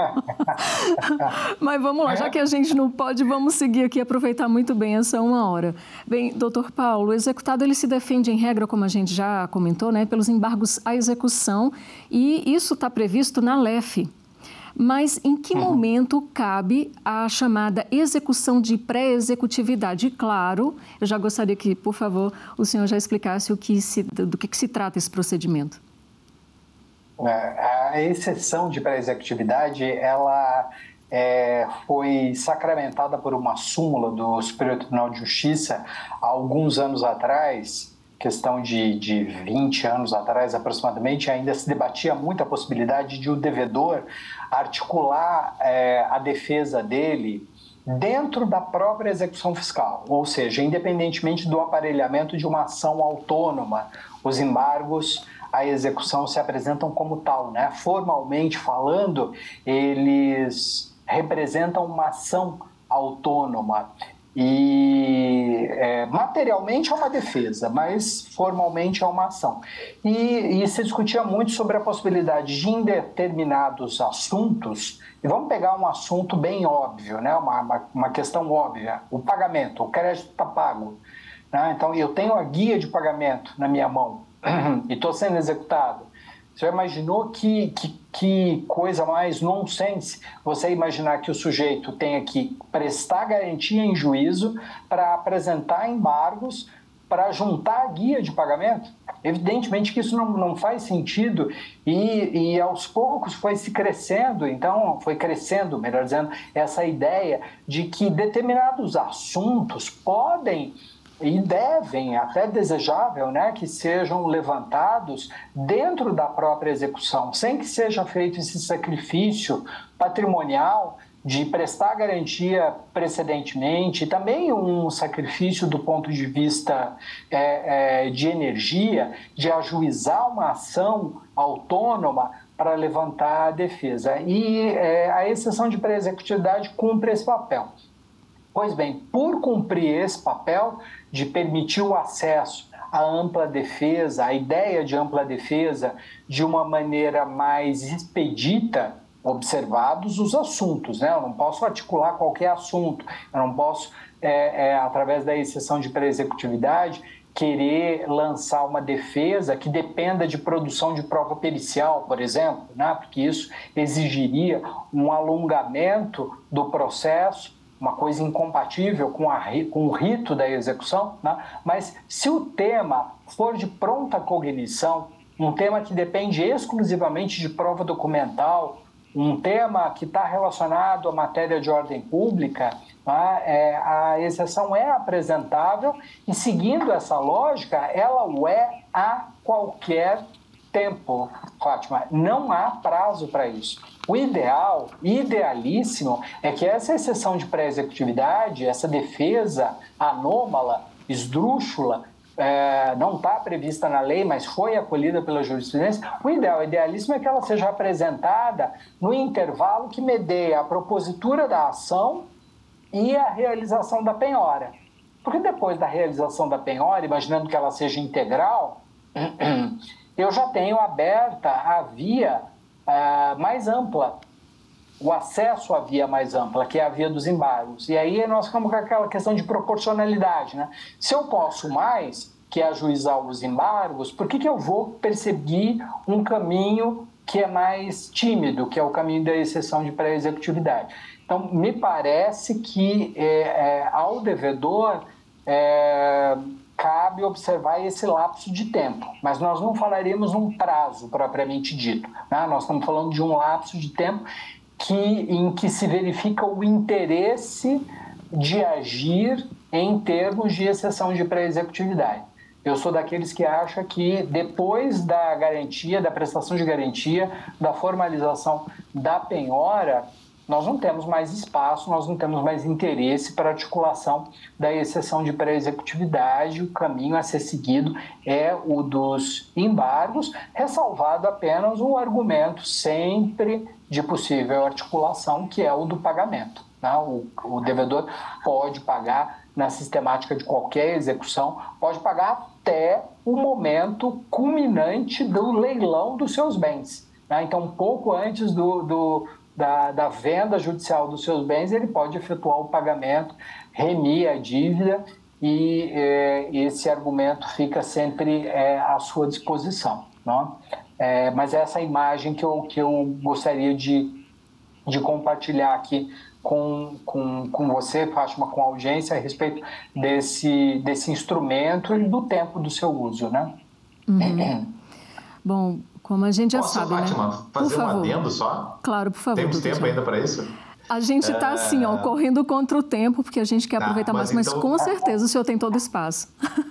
A: Mas vamos lá, já que a gente não pode, vamos seguir aqui e aproveitar muito bem essa uma hora. Bem, doutor Paulo, o executado ele se defende em regra, como a gente já comentou, né, pelos embargos à execução, e isso está previsto na L E F. Mas em que uhum. momento cabe a chamada execução de pré-executividade? Claro, eu já gostaria que, por favor, o senhor já explicasse o que se, do que, que se trata esse procedimento.
B: A exceção de pré-executividade, ela é, foi sacramentada por uma súmula do Superior Tribunal de Justiça há alguns anos atrás, questão de, de vinte anos atrás aproximadamente, ainda se debatia muito a possibilidade de o devedor articular é, a defesa dele dentro da própria execução fiscal, ou seja, independentemente do aparelhamento de uma ação autônoma, os embargos à execução se apresentam como tal, né? Formalmente falando, eles representam uma ação autônoma. E é, materialmente é uma defesa, mas formalmente é uma ação. E, e se discutia muito sobre a possibilidade de, em determinados assuntos, e vamos pegar um assunto bem óbvio, né? uma, uma, uma questão óbvia, o pagamento, o crédito está pago, né? Então eu tenho a guia de pagamento na minha mão e estou sendo executado. Você já imaginou que, que, que coisa mais nonsense você imaginar que o sujeito tenha que prestar garantia em juízo para apresentar embargos para juntar a guia de pagamento? Evidentemente que isso não, não faz sentido e, e aos poucos foi se crescendo, então foi crescendo, melhor dizendo, essa ideia de que determinados assuntos podem e devem, até desejável, né, que sejam levantados dentro da própria execução, sem que seja feito esse sacrifício patrimonial de prestar garantia precedentemente, e também um sacrifício do ponto de vista é, é, de energia, de ajuizar uma ação autônoma para levantar a defesa. E é, a exceção de pré-executividade cumpre esse papel. Pois bem, por cumprir esse papel de permitir o acesso à ampla defesa, a ideia de ampla defesa de uma maneira mais expedita, observados os assuntos, né? Eu não posso articular qualquer assunto, eu não posso, é, é, através da exceção de pré-executividade, querer lançar uma defesa que dependa de produção de prova pericial, por exemplo, né? Porque isso exigiria um alongamento do processo, uma coisa incompatível com, a, com o rito da execução, né? Mas se o tema for de pronta cognição, um tema que depende exclusivamente de prova documental, um tema que está relacionado à matéria de ordem pública, né, é, a exceção é apresentável e, seguindo essa lógica, ela o é a qualquer tempo, Fátima. Não há prazo para isso. O ideal, idealíssimo, é que essa exceção de pré-executividade, essa defesa anômala, esdrúxula, É, não está prevista na lei, mas foi acolhida pela jurisprudência, o ideal, idealíssimo é que ela seja apresentada no intervalo que medeia a propositura da ação e a realização da penhora. Porque depois da realização da penhora, imaginando que ela seja integral, eu já tenho aberta a via uh, mais ampla, o acesso à via mais ampla, que é a via dos embargos. E aí nós ficamos com aquela questão de proporcionalidade, né? Se eu posso mais, que é ajuizar os embargos, por que que eu vou perseguir um caminho que é mais tímido, que é o caminho da exceção de pré-executividade? Então, me parece que é, é, ao devedor é, cabe observar esse lapso de tempo, mas nós não falaremos num prazo propriamente dito, né? Nós estamos falando de um lapso de tempo Que, em que se verifica o interesse de agir em termos de exceção de pré-executividade. Eu sou daqueles que acham que depois da garantia, da prestação de garantia, da formalização da penhora, nós não temos mais espaço, nós não temos mais interesse para articulação da exceção de pré-executividade. O caminho a ser seguido é o dos embargos, ressalvado apenas o argumento sempre de possível articulação, que é o do pagamento, né? O, o devedor pode pagar na sistemática de qualquer execução, pode pagar até o momento culminante do leilão dos seus bens, né? Então, pouco antes do, do, da, da venda judicial dos seus bens, ele pode efetuar o pagamento, remir a dívida e é, esse argumento fica sempre é, à sua disposição, né? É, mas essa é a imagem que eu, que eu gostaria de, de compartilhar aqui com, com, com você, Fátima, com a audiência, a respeito desse, desse instrumento e do tempo do seu uso, né?
A: Uhum. Bom, como a gente já
C: Posso,
A: sabe,
C: Fátima,
A: né?
C: fazer
A: por
C: um
A: favor.
C: adendo só?
A: Claro, por favor.
C: Temos tempo ainda para isso?
A: A gente está, assim, ó, correndo contra o tempo, porque a gente quer aproveitar
C: tá,
A: mais,
C: mas
A: mas
C: então...
A: com certeza o senhor tem todo o espaço.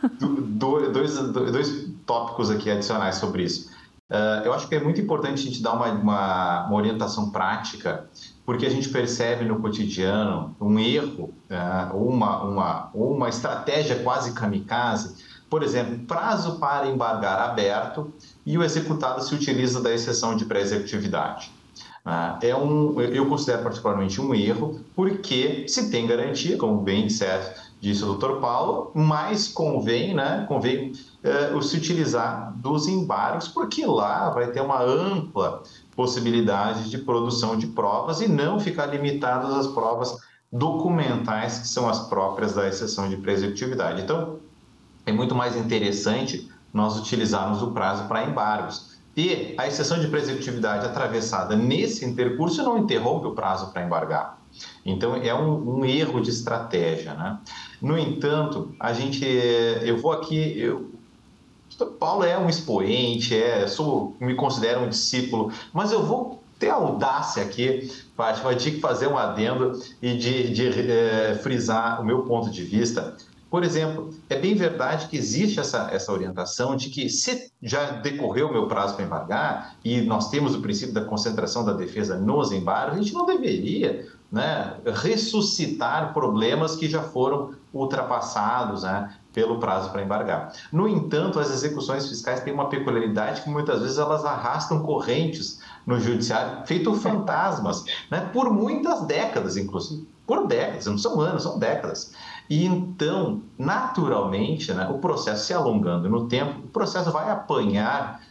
C: Do, dois, dois tópicos aqui adicionais sobre isso. Uh, eu acho que é muito importante a gente dar uma, uma, uma orientação prática, porque a gente percebe no cotidiano um erro, uh, uma, uma, uma estratégia quase kamikaze. Por exemplo, prazo para embargar aberto e o executado se utiliza da exceção de pré-executividade. Uh, é um, eu considero particularmente um erro, porque se tem garantia, como bem disseste, disse o doutor Paulo, mas convém, né, convém uh, se utilizar dos embargos, porque lá vai ter uma ampla possibilidade de produção de provas e não ficar limitado às provas documentais, que são as próprias da exceção de pré-executividade. Então, é muito mais interessante nós utilizarmos o prazo para embargos. E a exceção de prescritividade atravessada nesse intercurso não interrompe o prazo para embargar. Então, é um, um erro de estratégia, né? No entanto, a gente, eu vou aqui, eu, o doutor Paulo é um expoente, é, sou, me considero um discípulo, mas eu vou ter a audácia aqui, Fátima, de fazer um adendo e de, de é, frisar o meu ponto de vista. Por exemplo, é bem verdade que existe essa, essa orientação de que se já decorreu o meu prazo para embargar e nós temos o princípio da concentração da defesa nos embargos, a gente não deveria, né, ressuscitar problemas que já foram ultrapassados, né, pelo prazo para embargar. No entanto, as execuções fiscais têm uma peculiaridade que muitas vezes elas arrastam correntes no judiciário, feito fantasmas, né, por muitas décadas, inclusive. Por décadas, não são anos, são décadas. E então, naturalmente, né, o processo se alongando no tempo, o processo vai apanhar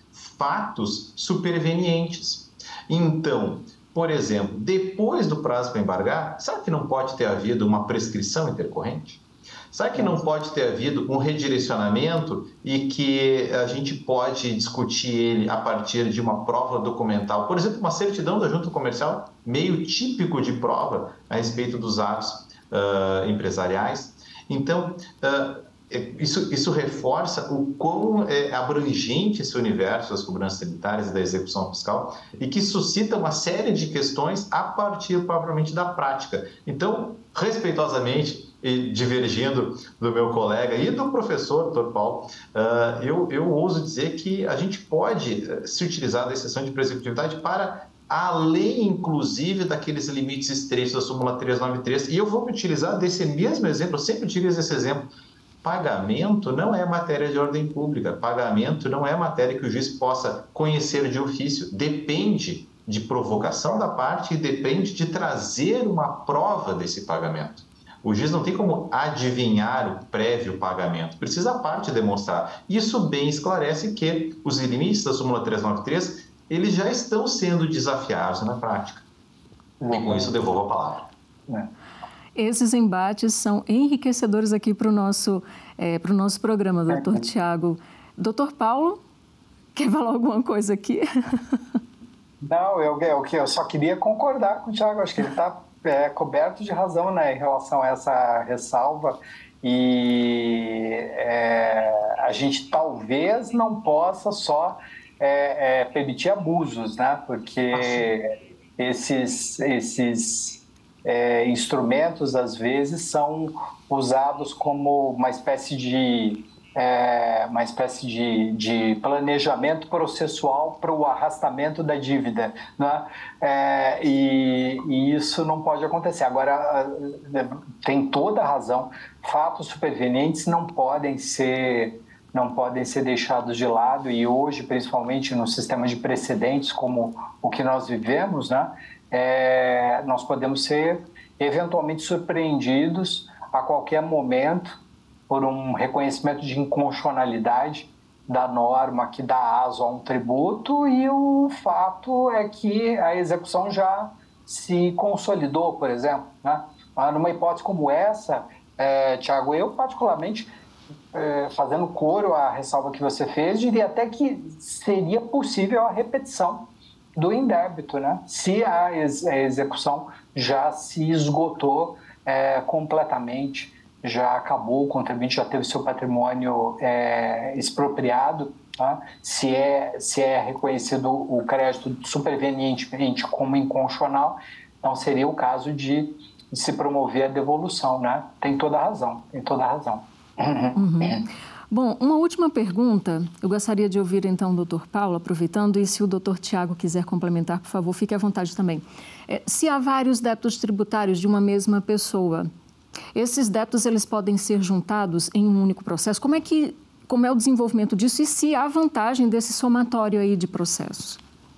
C: fatos supervenientes. Então, por exemplo, depois do prazo para embargar, será que não pode ter havido uma prescrição intercorrente? Será que não pode ter havido um redirecionamento e que a gente pode discutir ele a partir de uma prova documental? Por exemplo, uma certidão da junta comercial, meio típico de prova a respeito dos atos Uh, empresariais. Então, uh, isso, isso reforça o quão é abrangente esse universo das cobranças tributárias e da execução fiscal e que suscita uma série de questões a partir propriamente da prática. Então, respeitosamente e divergindo do meu colega e do professor, doutor Paulo, uh, eu, eu ouso dizer que a gente pode se utilizar da exceção de prescritividade para além, inclusive, daqueles limites estreitos da súmula trezentos e noventa e três. E eu vou me utilizar desse mesmo exemplo, eu sempre utilizo esse exemplo. Pagamento não é matéria de ordem pública, pagamento não é matéria que o juiz possa conhecer de ofício. Depende de provocação da parte e depende de trazer uma prova desse pagamento. O juiz não tem como adivinhar o prévio pagamento, precisa a parte demonstrar. Isso bem esclarece que os limites da súmula trezentos e noventa e três eles já estão sendo desafiados na prática. Uhum. E com isso eu devolvo a palavra.
A: É. Esses embates são enriquecedores aqui para o nosso, é, para o nosso programa, doutor é. Tiago. Doutor Paulo, quer falar alguma coisa aqui?
B: Não, eu, eu, eu só queria concordar com o Tiago. Acho que ele está é, coberto de razão, né, em relação a essa ressalva. E é, a gente talvez não possa só... É, é, permitir abusos, né? Porque esses, esses é, instrumentos, às vezes, são usados como uma espécie de, é, uma espécie de, de planejamento processual para o arrastamento da dívida, né? É, e, e isso não pode acontecer. Agora, tem toda a razão, fatos supervenientes não podem ser... não podem ser deixados de lado e hoje, principalmente no sistema de precedentes como o que nós vivemos, né, é, nós podemos ser eventualmente surpreendidos a qualquer momento por um reconhecimento de inconstitucionalidade da norma que dá aso a um tributo e o fato é que a execução já se consolidou, por exemplo, né? Numa hipótese como essa, é, Tiago, eu particularmente... É, fazendo coro à ressalva que você fez, diria até que seria possível a repetição do indébito, né? Se a, ex a execução já se esgotou é, completamente, já acabou, o contribuinte já teve seu patrimônio é, expropriado, tá? se, é, se é reconhecido o crédito supervenientemente como inconstitucional, então seria o caso de, de se promover a devolução, né? Tem toda a razão, tem toda a razão.
A: Uhum. Bom, uma última pergunta. Eu gostaria de ouvir, então, o doutor Paulo, aproveitando, e se o doutor Tiago quiser complementar, por favor, fique à vontade também. É, se há vários débitos tributários de uma mesma pessoa, esses débitos eles podem ser juntados em um único processo? Como é, que, como é o desenvolvimento disso e se há vantagem desse somatório aí de processos?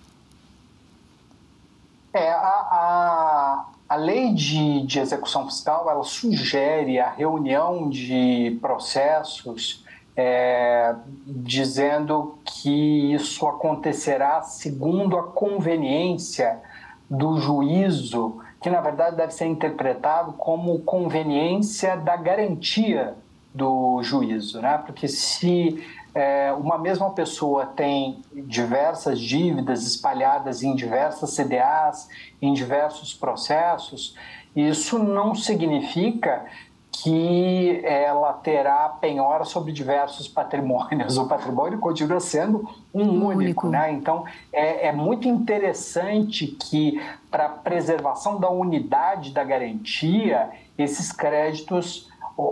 B: É, a... a... A lei de, de execução fiscal, ela sugere a reunião de processos é, dizendo que isso acontecerá segundo a conveniência do juízo, que na verdade deve ser interpretado como conveniência da garantia do juízo, né? Porque se é, uma mesma pessoa tem diversas dívidas espalhadas em diversas C D As, em diversos processos, isso não significa que ela terá penhora sobre diversos patrimônios. O patrimônio continua sendo um único, único. Né? Então, é, é muito interessante que, para a preservação da unidade da garantia, esses créditos,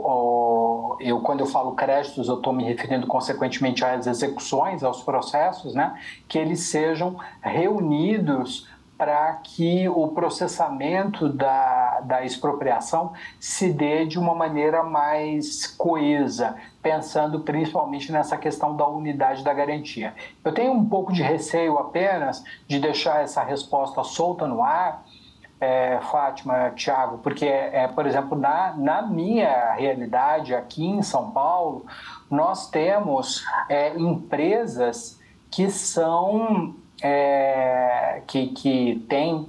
B: eu, quando eu falo créditos, eu estou me referindo consequentemente às execuções, aos processos, né? Que eles sejam reunidos para que o processamento da, da expropriação se dê de uma maneira mais coesa, pensando principalmente nessa questão da unidade da garantia. Eu tenho um pouco de receio apenas de deixar essa resposta solta no ar, é, Fátima, Tiago, porque, é, por exemplo, na, na minha realidade aqui em São Paulo, nós temos é, empresas que são... É, que, que tem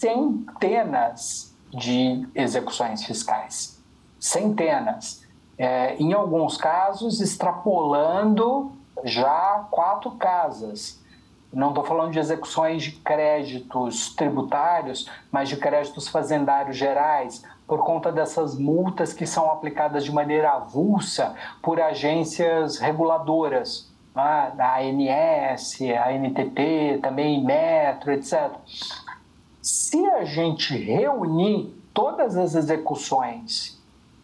B: centenas de execuções fiscais, centenas, é, em alguns casos extrapolando já quatro casas. Não estou falando de execuções de créditos tributários, mas de créditos fazendários gerais, por conta dessas multas que são aplicadas de maneira avulsa por agências reguladoras, a A N S, a N T P, também Metro, etcétera. Se a gente reunir todas as execuções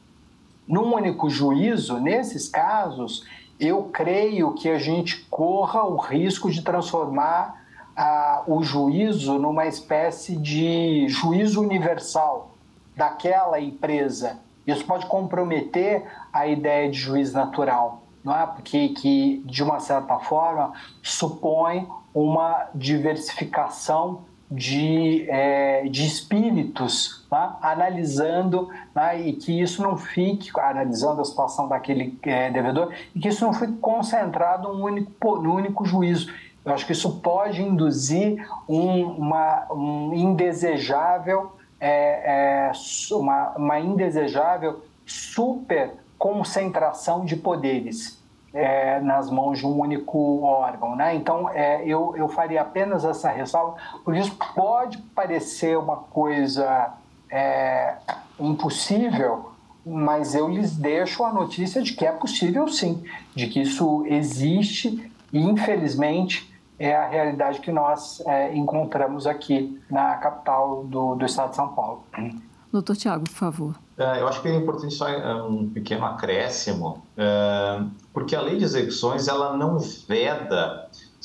B: num único juízo, nesses casos, eu creio que a gente corra o risco de transformar ah, o juízo numa espécie de juízo universal daquela empresa. Isso pode comprometer a ideia de juiz natural. Não é? Porque que, de uma certa forma, supõe uma diversificação de, é, de espíritos, né? Analisando, né? E que isso não fique, analisando a situação daquele é, devedor, e que isso não fique concentrado num único, num único juízo. Eu acho que isso pode induzir um, uma, um indesejável, é, é, uma, uma indesejável super concentração de poderes é, nas mãos de um único órgão, né? Então, é, eu, eu faria apenas essa ressalva, porque isso pode parecer uma coisa é, impossível, mas eu lhes deixo a notícia de que é possível sim, de que isso existe e, infelizmente, é a realidade que nós é, encontramos aqui na capital do, do estado de São Paulo.
A: Doutor Tiago, por favor.
C: Eu acho que é importante só um pequeno acréscimo, porque a lei de execuções ela não veda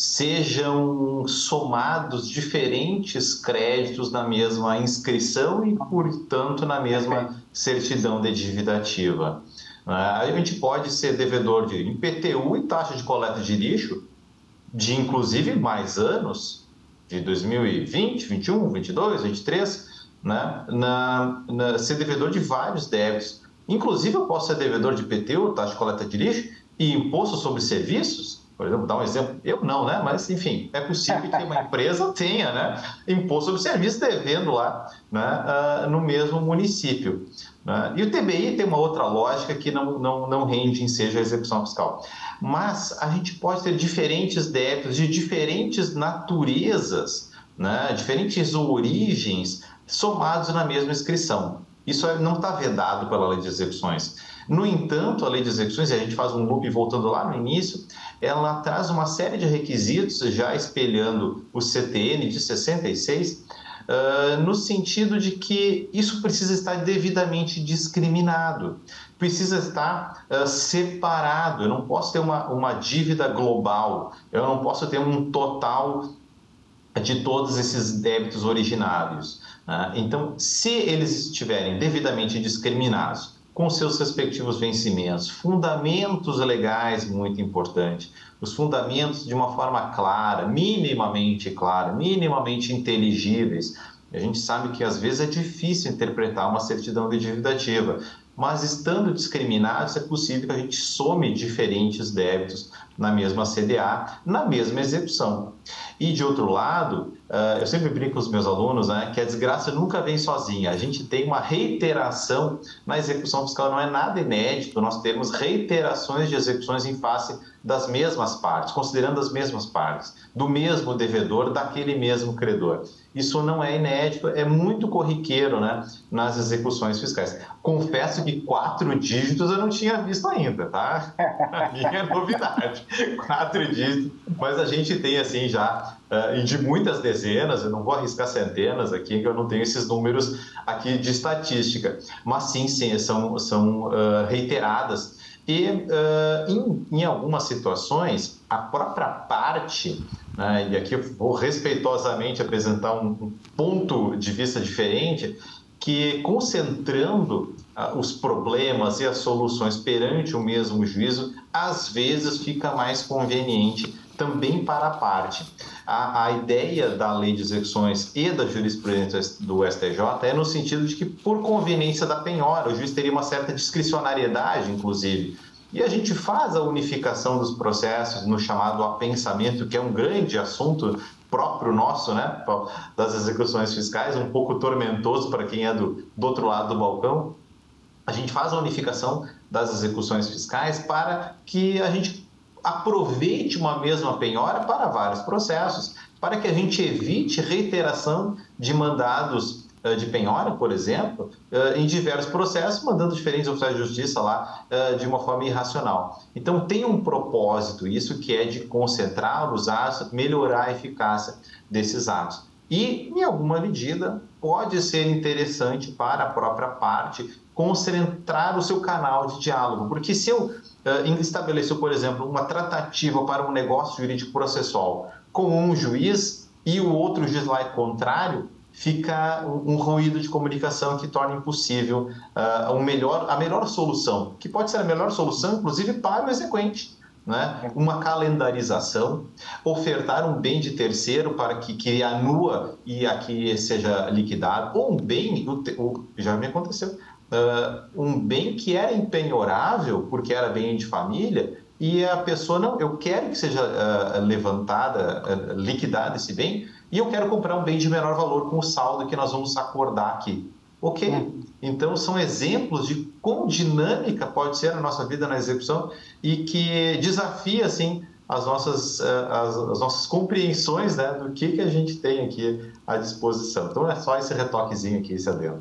C: sejam somados diferentes créditos na mesma inscrição e, portanto, na mesma certidão de dívida ativa. A gente pode ser devedor de I P T U e taxa de coleta de lixo de, inclusive, mais anos, de dois mil e vinte, vinte e um, vinte e dois, vinte e três, né? na, na, ser devedor de vários débitos. Inclusive, eu posso ser devedor de I P T U, taxa de coleta de lixo, e imposto sobre serviços. Por exemplo, dar um exemplo, eu não, né? Mas, enfim, é possível que uma empresa tenha, né, imposto sobre serviços devendo lá, né, uh, no mesmo município. Né? E o T B I tem uma outra lógica que não, não, não rende em seja a execução fiscal. Mas a gente pode ter diferentes débitos de diferentes naturezas, né, diferentes origens, somados na mesma inscrição. Isso não está vedado pela lei de execuções. No entanto, a lei de execuções, e a gente faz um loop voltando lá no início, ela traz uma série de requisitos, já espelhando o C T N de sessenta e seis, uh, no sentido de que isso precisa estar devidamente discriminado, precisa estar uh, separado. Eu não posso ter uma, uma dívida global, eu não posso ter um total de todos esses débitos originários. Né? Então, se eles estiverem devidamente discriminados, com seus respectivos vencimentos, fundamentos legais muito importante, os fundamentos de uma forma clara, minimamente clara, minimamente inteligíveis. A gente sabe que às vezes é difícil interpretar uma certidão de dívida ativa. mas estando discriminados, é possível que a gente some diferentes débitos na mesma C D A, na mesma execução. E, de outro lado, eu sempre brinco com os meus alunos, né, que a desgraça nunca vem sozinha. A gente tem uma reiteração na execução fiscal, não é nada inédito, nós temos reiterações de execuções em face das mesmas partes, considerando as mesmas partes, do mesmo devedor, daquele mesmo credor. Isso não é inédito, é muito corriqueiro, né, nas execuções fiscais. Confesso que quatro dígitos eu não tinha visto ainda, tá? Aqui é novidade, quatro dígitos, mas a gente tem assim já, uh, de muitas dezenas, eu não vou arriscar centenas aqui, que eu não tenho esses números aqui de estatística, mas sim, sim são, são uh, reiteradas. E uh, em, em algumas situações, a própria parte, né, e aqui eu vou respeitosamente apresentar um, um ponto de vista diferente, que concentrando uh, os problemas e as soluções perante o mesmo juízo, às vezes fica mais conveniente também para a parte. A, a ideia da lei de execuções e da jurisprudência do S T J é no sentido de que, por conveniência da penhora, o juiz teria uma certa discricionariedade, inclusive. E a gente faz a unificação dos processos no chamado apensamento, que é um grande assunto próprio nosso, né, das execuções fiscais, um pouco tormentoso para quem é do, do outro lado do balcão. A gente faz a unificação das execuções fiscais para que a gente aproveite uma mesma penhora para vários processos, para que a gente evite reiteração de mandados de penhora, por exemplo, em diversos processos, mandando diferentes oficiais de justiça lá de uma forma irracional. Então, tem um propósito, isso que é de concentrar os atos, melhorar a eficácia desses atos. E, em alguma medida, pode ser interessante para a própria parte concentrar o seu canal de diálogo, porque se eu uh, estabeleço, por exemplo, uma tratativa para um negócio jurídico processual com um juiz e o outro juiz lá é contrário, fica um ruído de comunicação que torna impossível uh, um melhor, a melhor solução, que pode ser a melhor solução, inclusive, para o exequente. Né? Uma calendarização, ofertar um bem de terceiro para que, que anua e aqui seja liquidado, ou um bem, já me aconteceu, uh, um bem que era empenhorável, porque era bem de família, e a pessoa, não, eu quero que seja uh, levantada, uh, liquidado esse bem, e eu quero comprar um bem de menor valor com o saldo que nós vamos acordar aqui. Ok, é. Então são exemplos de quão dinâmica pode ser a nossa vida na execução e que desafia, assim, as nossas, as, as nossas compreensões, né, do que, que a gente tem aqui à disposição. Então é só esse retoquezinho aqui, esse adendo.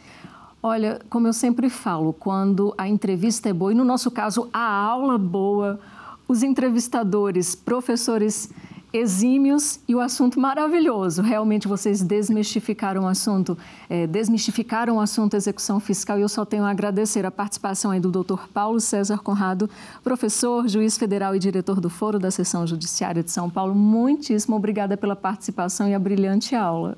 A: Olha, como eu sempre falo, quando a entrevista é boa, e no nosso caso a aula boa, os entrevistadores, professores exímios e o assunto maravilhoso. Realmente vocês desmistificaram o assunto, é, desmistificaram o assunto execução fiscal e eu só tenho a agradecer a participação aí do doutor Paulo César Conrado, professor, juiz federal e diretor do Foro da Seção Judiciária de São Paulo. Muitíssimo obrigada pela participação e a brilhante aula.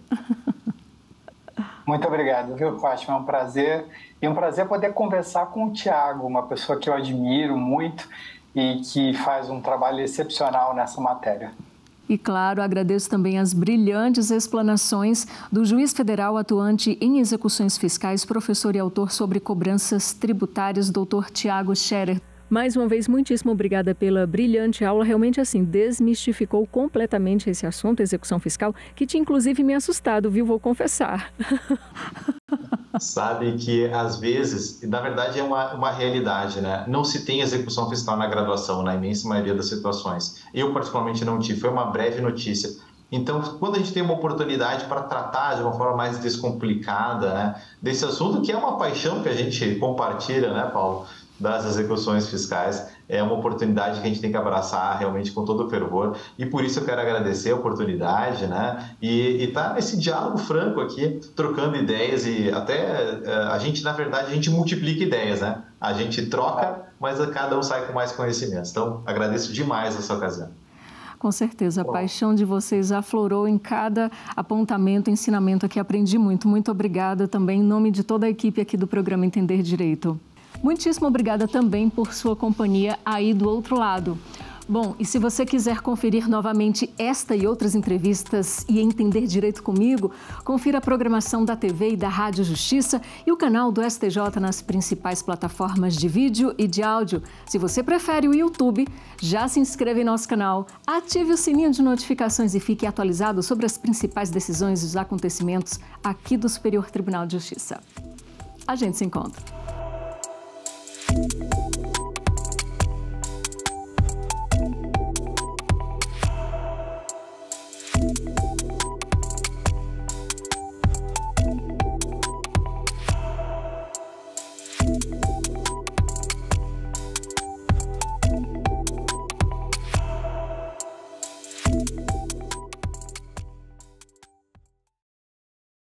B: Muito obrigado, viu, Fátima? É um prazer. E um prazer poder conversar com o Tiago, uma pessoa que eu admiro muito e que faz um trabalho excepcional nessa matéria.
A: E, claro, agradeço também as brilhantes explanações do juiz federal atuante em execuções fiscais, professor e autor sobre cobranças tributárias, doutor Tiago Scherer. Mais uma vez, muitíssimo obrigada pela brilhante aula. Realmente, assim, desmistificou completamente esse assunto, execução fiscal, que tinha, inclusive, me assustado, viu? Vou confessar.
C: Sabe que, às vezes, na verdade é uma, uma realidade, né? Não se tem execução fiscal na graduação, na imensa maioria das situações. Eu, particularmente, não tive. Foi uma breve notícia. Então, quando a gente tem uma oportunidade para tratar de uma forma mais descomplicada, né, desse assunto, que é uma paixão que a gente compartilha, né, Paulo? Das execuções fiscais, é uma oportunidade que a gente tem que abraçar realmente com todo o fervor e por isso eu quero agradecer a oportunidade, né, e estar tá nesse diálogo franco aqui, trocando ideias e até a gente, na verdade, a gente multiplica ideias, né, a gente troca, mas cada um sai com mais conhecimentos, então agradeço demais essa ocasião.
A: Com certeza, a paixão de vocês aflorou em cada apontamento, ensinamento aqui, aprendi muito, muito obrigada também em nome de toda a equipe aqui do programa Entender Direito. Muitíssimo obrigada também por sua companhia aí do outro lado. Bom, e se você quiser conferir novamente esta e outras entrevistas e entender direito comigo, confira a programação da T V e da Rádio Justiça e o canal do S T J nas principais plataformas de vídeo e de áudio. Se você prefere o YouTube, já se inscreva em nosso canal, ative o sininho de notificações e fique atualizado sobre as principais decisões e os acontecimentos aqui do Superior Tribunal de Justiça. A gente se encontra.